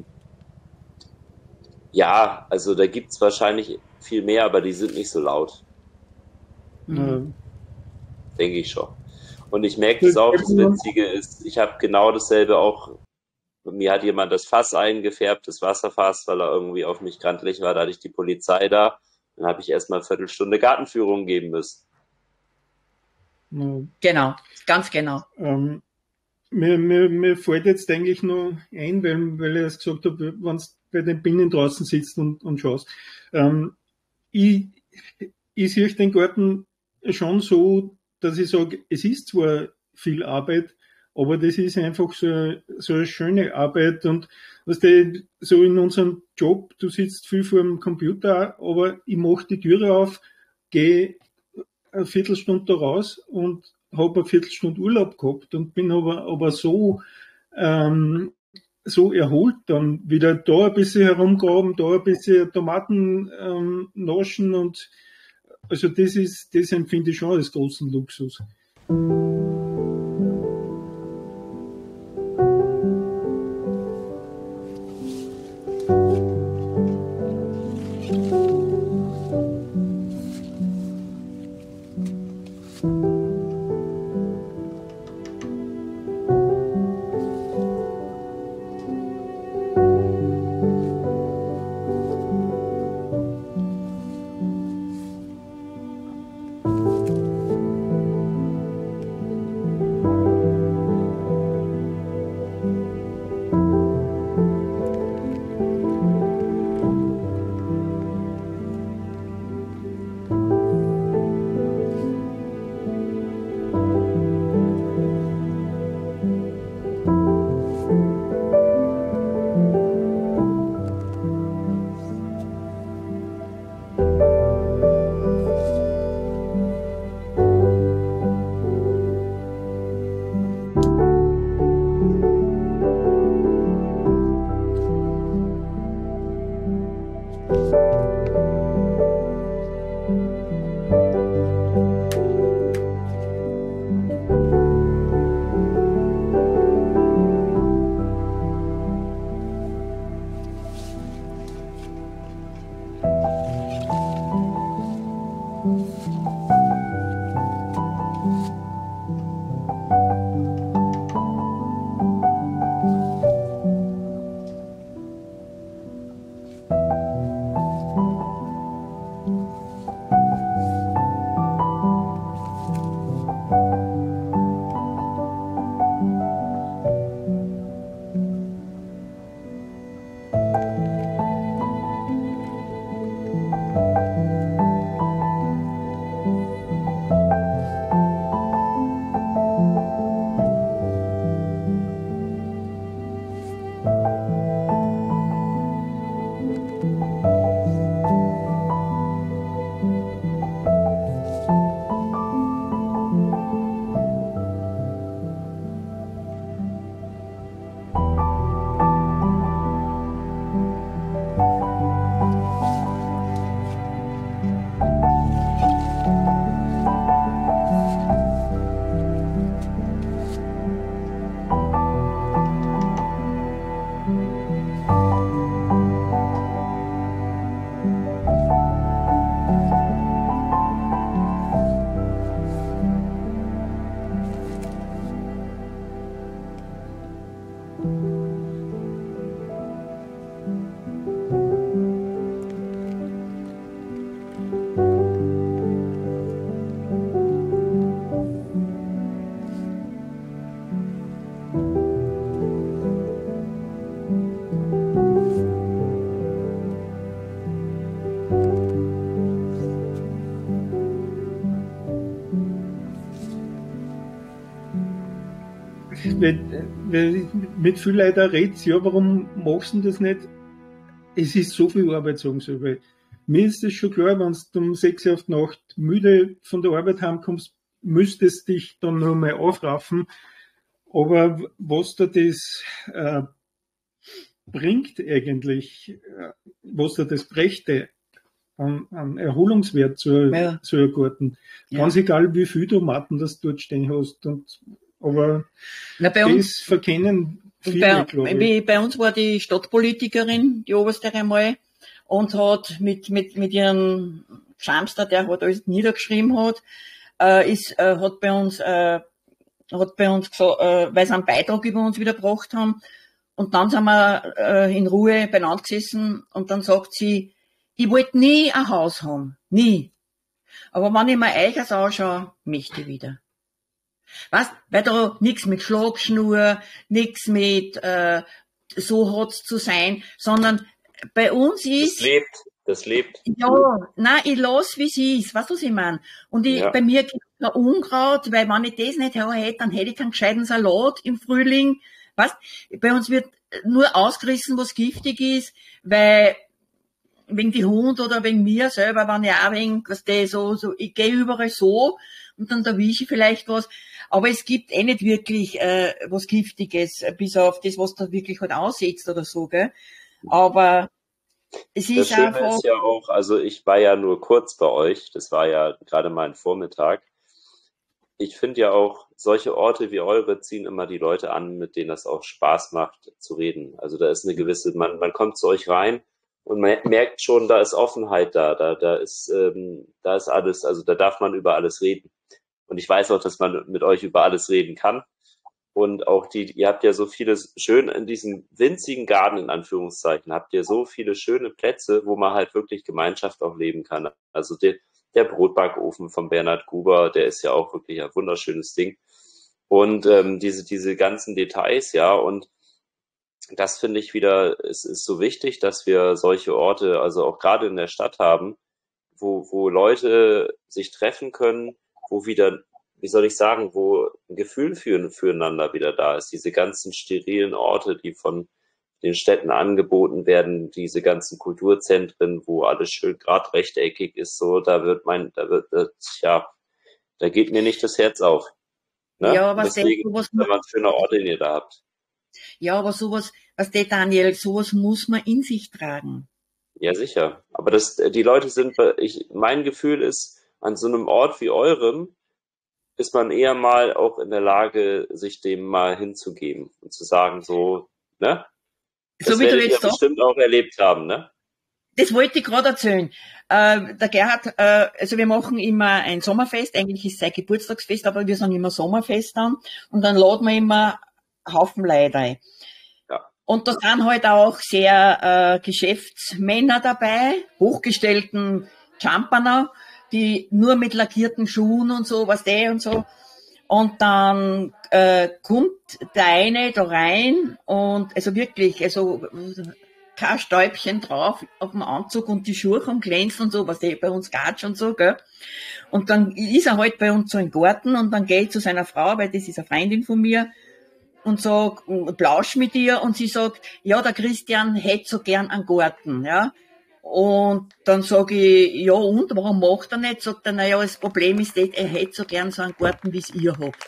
ja, also da gibt's wahrscheinlich viel mehr, aber die sind nicht so laut. Mhm. Denke ich schon. Und ich merke das auch, das Witzige ist, ich habe genau dasselbe auch, mir hat jemand das Fass eingefärbt, das Wasserfass, weil er irgendwie auf mich grantlich war, da hatte ich die Polizei da. Dann habe ich erstmal eine Viertelstunde Gartenführung geben müssen. Genau, ganz genau. Mir fällt jetzt eigentlich nur ein, weil ich es gesagt habe, wenn du bei den Bienen draußen sitzt und schaust. Ich sehe den Garten schon so, dass ich sage, es ist zwar viel Arbeit, aber das ist einfach so eine schöne Arbeit und was so in unserem Job, du sitzt viel vor dem Computer, aber ich mache die Türe auf, gehe eine Viertelstunde da raus und habe eine Viertelstunde Urlaub gehabt und bin aber so so erholt dann wieder da ein bisschen herumgraben, da ein bisschen Tomaten naschen und also das empfinde ich schon als großen Luxus. Weil mit viel Leuten redet, ja, warum machst du das nicht? Es ist so viel Arbeit, sagen sie. Weil mir ist es schon klar, wenn du um 6 Uhr auf die Nacht müde von der Arbeit heimkommst, müsstest dich dann noch mal aufraffen. Aber was da das bringt eigentlich, was da das brächte an Erholungswert zu ergarten, ganz egal wie viel Tomaten das dort stehen hast. Aber das verkennen viele, glaube ich. Bei uns war die Stadtpolitikerin, die oberste einmal, und hat mit ihrem Schamster, der halt alles niedergeschrieben hat, hat bei uns gesagt, weil sie einen Beitrag über uns wieder gebracht haben. Und dann sind wir in Ruhe beieinander gesessen und dann sagt sie, ich wollte nie ein Haus haben. Nie. Aber wenn ich mir euch das anschaue, möchte ich wieder. Weißt, weil da nichts mit Schlagschnur, nichts mit so hat's zu sein, sondern bei uns ist... Das lebt. Ja, nein, ich lass, wie sie ist. Weißt du, was ich meine? Und bei mir gibt es ein Unkraut, weil wenn ich das nicht hätte, dann hätte ich keinen gescheiten Salat im Frühling. Weißt, bei uns wird nur ausgerissen, was giftig ist, weil wegen die Hund oder wegen mir selber, wenn ich auch wegen, was der so, ich gehe überall so und dann erwische ich vielleicht was. Aber es gibt nicht wirklich was Giftiges, bis auf das, was da wirklich halt aussetzt oder so, gell? Aber es Das ist Schöne einfach, ist ja auch, also ich war ja nur kurz bei euch, das war ja gerade mal ein Vormittag. Ich finde ja auch, solche Orte wie eure ziehen immer die Leute an, mit denen das auch Spaß macht zu reden. Also da ist eine gewisse, man kommt zu euch rein und man merkt schon, da ist Offenheit da ist alles, also da darf man über alles reden. Und ich weiß auch, dass man mit euch über alles reden kann. Und auch ihr habt ja so viele schön in diesem winzigen Garten, in Anführungszeichen, habt ihr so viele schöne Plätze, wo man halt wirklich Gemeinschaft auch leben kann. Also der Brotbackofen von Bernhard Gruber, der ist ja auch wirklich ein wunderschönes Ding. Und diese ganzen Details, ja, und das finde ich wieder, es ist so wichtig, dass wir solche Orte, also auch gerade in der Stadt haben, wo Leute sich treffen können, wo wieder, wie soll ich sagen, wo ein Gefühl füreinander wieder da ist. Diese ganzen sterilen Orte, die von den Städten angeboten werden, diese ganzen Kulturzentren, wo alles schön grad rechteckig ist, so, da geht mir nicht das Herz auf. Ne? ja, was Deswegen, wenn man schöne Orte, den ihr da habt. ja, aber sowas, was der Daniel, sowas muss man in sich tragen. Ja, sicher. Aber die Leute mein Gefühl ist, an so einem Ort wie eurem ist man eher mal auch in der Lage, sich dem mal hinzugeben und zu sagen, so, ne? Das So wie du werdet ihr jetzt sagst, bestimmt auch erlebt haben, ne? das wollte ich gerade erzählen. Der Gerhard, also wir machen immer ein Sommerfest, eigentlich ist es sein Geburtstagsfest, aber wir sagen immer Sommerfest dann und dann laden wir immer einen Haufen Leute ein. Ja. Und da sind halt auch sehr Geschäftsmänner dabei, hochgestellten Jumperner, die nur mit lackierten Schuhen und so, was der und so. Und dann kommt der eine da rein und also wirklich, also kein Stäubchen drauf auf dem Anzug und die Schuhe am glänzen und so, was der bei uns Gatsch und so, gell. Und dann ist er halt bei uns so im Garten und dann geht zu seiner Frau, weil das ist eine Freundin von mir, und sagt, plausch mit ihr und sie sagt, ja, der Christian hätte so gern einen Garten, ja. Und dann sage ich, ja und, warum macht er nicht? Sagt er, naja, das Problem ist, er hätte so gern so einen Garten, wie es ihr habt.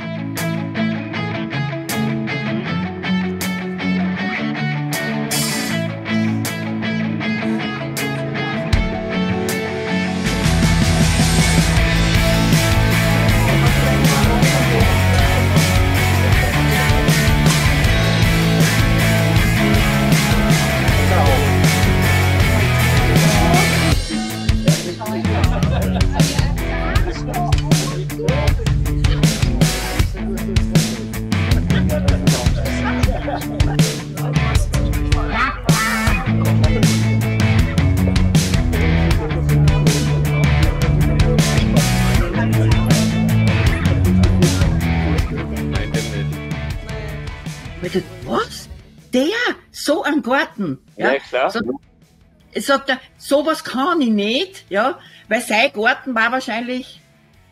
Was? Der? So ein Garten? Ja, klar. Sagt er, sowas kann ich nicht, ja, weil sein Garten war wahrscheinlich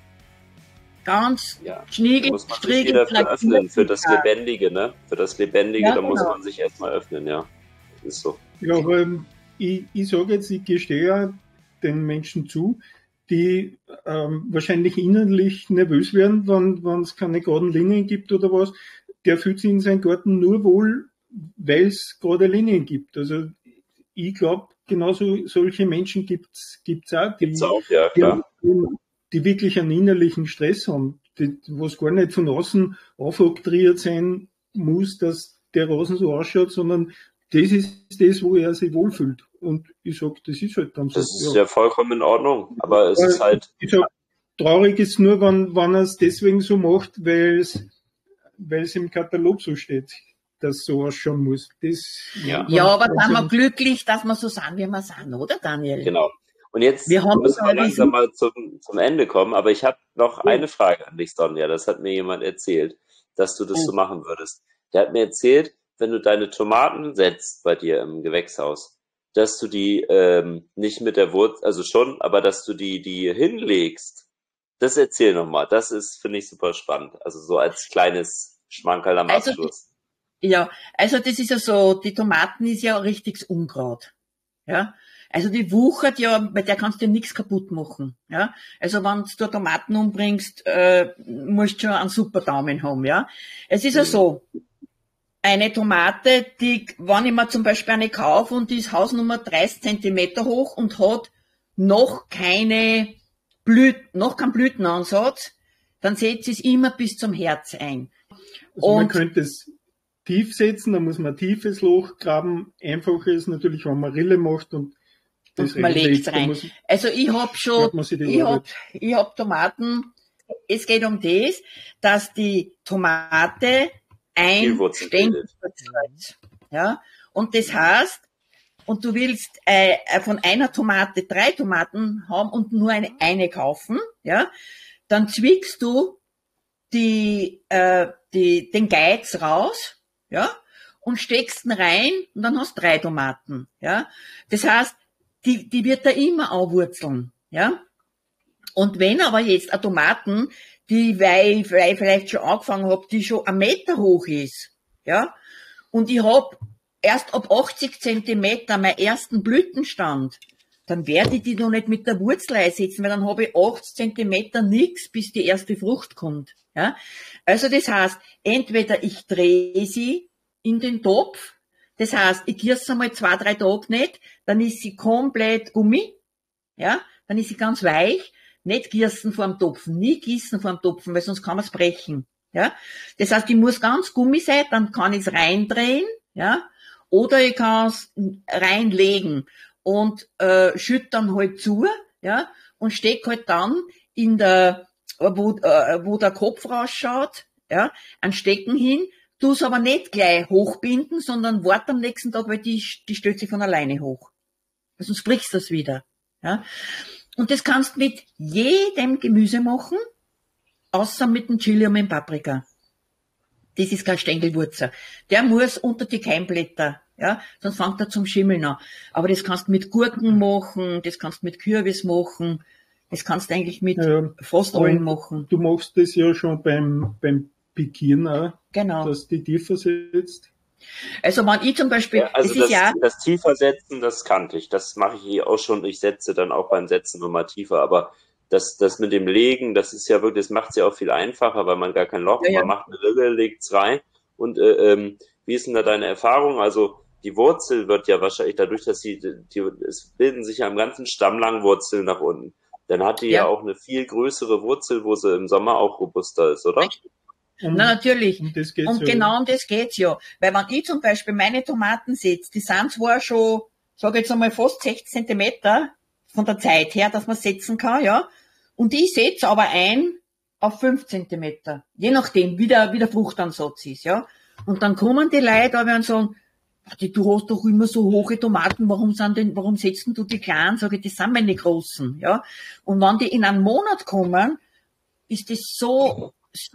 ganz schniegel, muss man sich wieder für öffnen, für das Lebendige, ne? Für das Lebendige, ja, da muss man sich erstmal öffnen, ja. Das ist so. Ja, aber ich sage jetzt, ich gestehe ja den Menschen zu, die wahrscheinlich innerlich nervös werden, wenn es keine geraden Linien gibt oder was. Der fühlt sich in seinem Garten nur wohl, weil es gerade Linien gibt. Also ich glaube, genauso solche Menschen gibt's auch, ja, klar. Die wirklich einen innerlichen Stress haben, was gar nicht von außen aufoktroyiert sein muss, dass der Rasen so ausschaut, sondern das ist das, wo er sich wohlfühlt. Und ich sag, das ist halt dann so. Das ist ja vollkommen in Ordnung, aber es ist halt... Ich sag, traurig ist nur, wenn er es deswegen so macht, weil es im Katalog so steht, dass so ausschauen muss. Ja, aber sind wir glücklich, dass wir so sind, wie wir sind, oder Daniel? Genau. Und jetzt müssen wir langsam mal zum Ende kommen, aber ich habe noch eine Frage an dich, Sonja. Das hat mir jemand erzählt, dass du das so machen würdest. Der hat mir erzählt, wenn du deine Tomaten setzt bei dir im Gewächshaus, dass du die nicht mit der Wurzel, also schon, aber dass du die hinlegst. Das erzähl nochmal. Das ist, finde ich, super spannend. Also so als kleines Schmankerl am Abschluss. Ja, also das ist ja so, die Tomaten ist ja richtiges Unkraut. Ja, Also die wuchert ja, bei der kannst du nichts kaputt machen. Ja? Also wenn du Tomaten umbringst, musst du schon einen super Daumen haben. Ja? Es ist ja so, eine Tomate, die, wenn ich mir zum Beispiel eine kaufe und die ist Hausnummer 30 Zentimeter hoch und hat noch keinen Blütenansatz, dann setzt es immer bis zum Herz ein. Also man könnte es tief setzen, da muss man ein tiefes Loch graben. Einfacher ist natürlich, wenn man Rille macht und das man legt rein. Also ich hab Tomaten, es geht um das, dass die Tomate ein Stängel wird. Ja, und das heißt, und du willst von einer Tomate 3 Tomaten haben und nur eine kaufen, ja, dann zwickst du den Geiz raus, ja, und steckst ihn rein und dann hast du 3 Tomaten, ja. Das heißt, die wird da immer anwurzeln, ja. Und wenn aber jetzt eine Tomaten, weil ich vielleicht schon angefangen habe, die schon 1 Meter hoch ist, ja, und ich habe erst ab 80 Zentimeter meinen ersten Blütenstand, dann werde ich die noch nicht mit der Wurzel einsetzen, weil dann habe ich 80 Zentimeter nichts, bis die erste Frucht kommt, ja. Also das heißt, entweder ich drehe sie in den Topf, das heißt, ich gieße einmal 2, 3 Tage nicht, dann ist sie komplett Gummi, ja, dann ist sie ganz weich. Nicht gießen vor dem Topfen, nie gießen vor dem Topfen, weil sonst kann man es brechen. Ja? Das heißt, die muss ganz Gummi sein, dann kann ich es reindrehen, ja, oder ich kann es reinlegen und schütte dann halt zu, ja, und stecke halt dann in der, wo der Kopf rausschaut, ja, ein Stecken hin, tu es aber nicht gleich hochbinden, sondern warte am nächsten Tag, weil die stellt sich von alleine hoch. Sonst brichst du das wieder. Ja. Und das kannst du mit jedem Gemüse machen, außer mit dem Chili und mit dem Paprika. Das ist kein Stängelwurzel. Der muss unter die Keimblätter, ja, sonst fängt er zum Schimmeln an. Aber das kannst du mit Gurken machen, das kannst du mit Kürbis machen, das kannst du eigentlich mit Frostrollen machen. Du machst das ja schon beim Pikieren auch, genau, dass die tiefer setzt. Also wenn ich zum Beispiel, ja, also das Tiefersetzen, das kannte ich. Das mache ich hier auch schon. Ich setze dann auch beim Setzen nochmal tiefer. Aber das mit dem Legen, das ist ja wirklich, das macht es ja auch viel einfacher, weil man gar kein Loch, man macht eine Rille, legt es rein. Und wie ist denn da deine Erfahrung? Also die Wurzel wird ja wahrscheinlich dadurch, dass es bilden sich ja am ganzen Stamm lang Wurzeln nach unten. Dann hat die ja auch eine viel größere Wurzel, wo sie im Sommer auch robuster ist, oder? Na, natürlich. Und genau um das geht's ja. Weil wenn ich zum Beispiel meine Tomaten setze, die sind zwar schon, sage jetzt einmal, fast 60 Zentimeter von der Zeit her, dass man setzen kann, ja. Und ich setze aber ein auf 5 Zentimeter. Je nachdem, wie der Fruchtansatz ist, ja. Und dann kommen die Leute aber und sagen, du hast doch immer so hohe Tomaten, warum setzt du die kleinen? Sag ich, das sind meine großen, ja. Und wenn die in einen Monat kommen, ist das so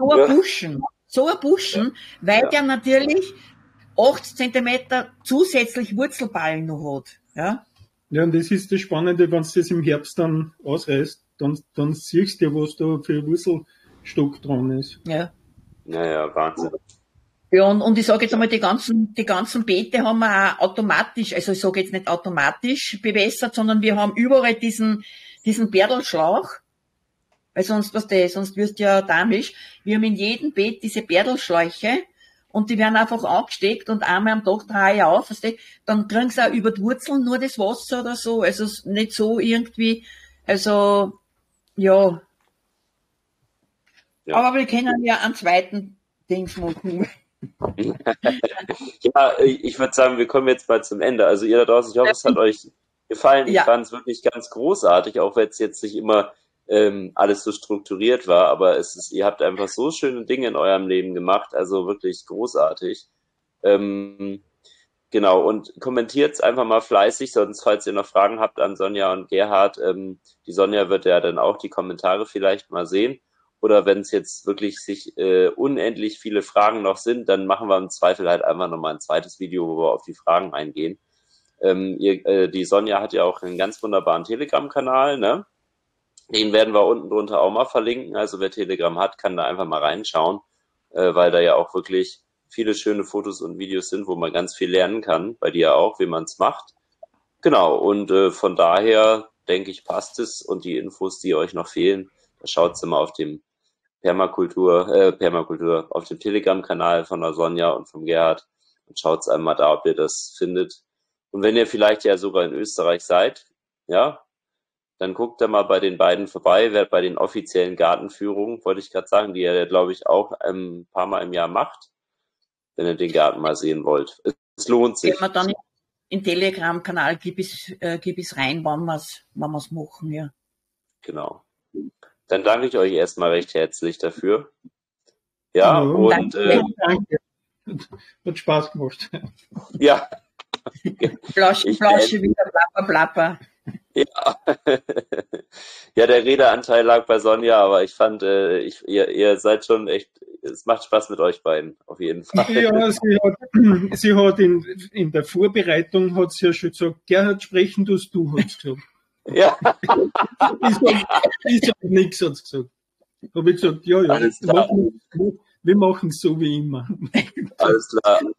ein Buschen, weil der natürlich 80 Zentimeter zusätzlich Wurzelballen noch hat, ja. Ja, und das ist das Spannende, wenn du das im Herbst dann ausreißt, dann siehst du ja, was da für Wurzelstock dran ist. Ja. Naja, Wahnsinn. Ja, und ich sage jetzt einmal, die ganzen Beete haben wir auch automatisch, also ich sage jetzt nicht automatisch bewässert, sondern wir haben überall diesen Berdelschlauch, weil sonst wirst du ja damisch. Wir haben in jedem Beet diese Berdelschläuche und die werden einfach angesteckt und einmal am Tag drehe ich auf, dann kriegen sie auch über die Wurzeln nur das Wasser oder so, also nicht so irgendwie, also, ja. Aber wir können ja einen zweiten Dings machen. Ja, ich würde sagen, wir kommen jetzt mal zum Ende. Also ihr da draußen, ich hoffe, es hat euch gefallen. Ich fand es wirklich ganz großartig, auch wenn es jetzt nicht immer alles so strukturiert war, aber ihr habt einfach so schöne Dinge in eurem Leben gemacht, also wirklich großartig. Genau, und kommentiert es einfach mal fleißig, sonst, falls ihr noch Fragen habt an Sonja und Gerhard, die Sonja wird ja dann auch die Kommentare vielleicht mal sehen. Oder wenn es jetzt wirklich unendlich viele Fragen noch sind, dann machen wir im Zweifel halt einfach nochmal ein zweites Video, wo wir auf die Fragen eingehen. Die Sonja hat ja auch einen ganz wunderbaren Telegram-Kanal, ne? Den werden wir unten drunter auch mal verlinken. Also wer Telegram hat, kann da einfach mal reinschauen, weil da ja auch wirklich viele schöne Fotos und Videos sind, wo man ganz viel lernen kann, bei dir auch, wie man es macht. Genau, und von daher denke ich, passt es. Und die Infos, die euch noch fehlen, da schaut mal auf dem Permakultur, auf dem Telegram-Kanal von der Sonja und vom Gerhard und schaut einmal da, ob ihr das findet. Und wenn ihr vielleicht ja sogar in Österreich seid, ja, dann guckt da mal bei den beiden vorbei, bei den offiziellen Gartenführungen, wollte ich gerade sagen, die ihr, glaube ich, auch ein paar Mal im Jahr macht, wenn ihr den Garten mal sehen wollt. Es lohnt sich. Wenn man dann im Telegram-Kanal gib es rein, wann wir's machen, ja. Genau. Dann danke ich euch erstmal recht herzlich dafür. Ja, und danke. Hat Spaß gemacht. Ja. Plausche wieder, plapper. Ja. Ja, der Redeanteil lag bei Sonja, aber ich fand, ihr seid schon echt, es macht Spaß mit euch beiden, auf jeden Fall. Ja, sie hat in der Vorbereitung hat sie ja schon gesagt, Gerhard, sprechen du, hat's gesagt. Ja. Ich sag nichts, hat sie gesagt. Habe ich gesagt, ja, Alles klar. wir machen es so wie immer. Alles klar.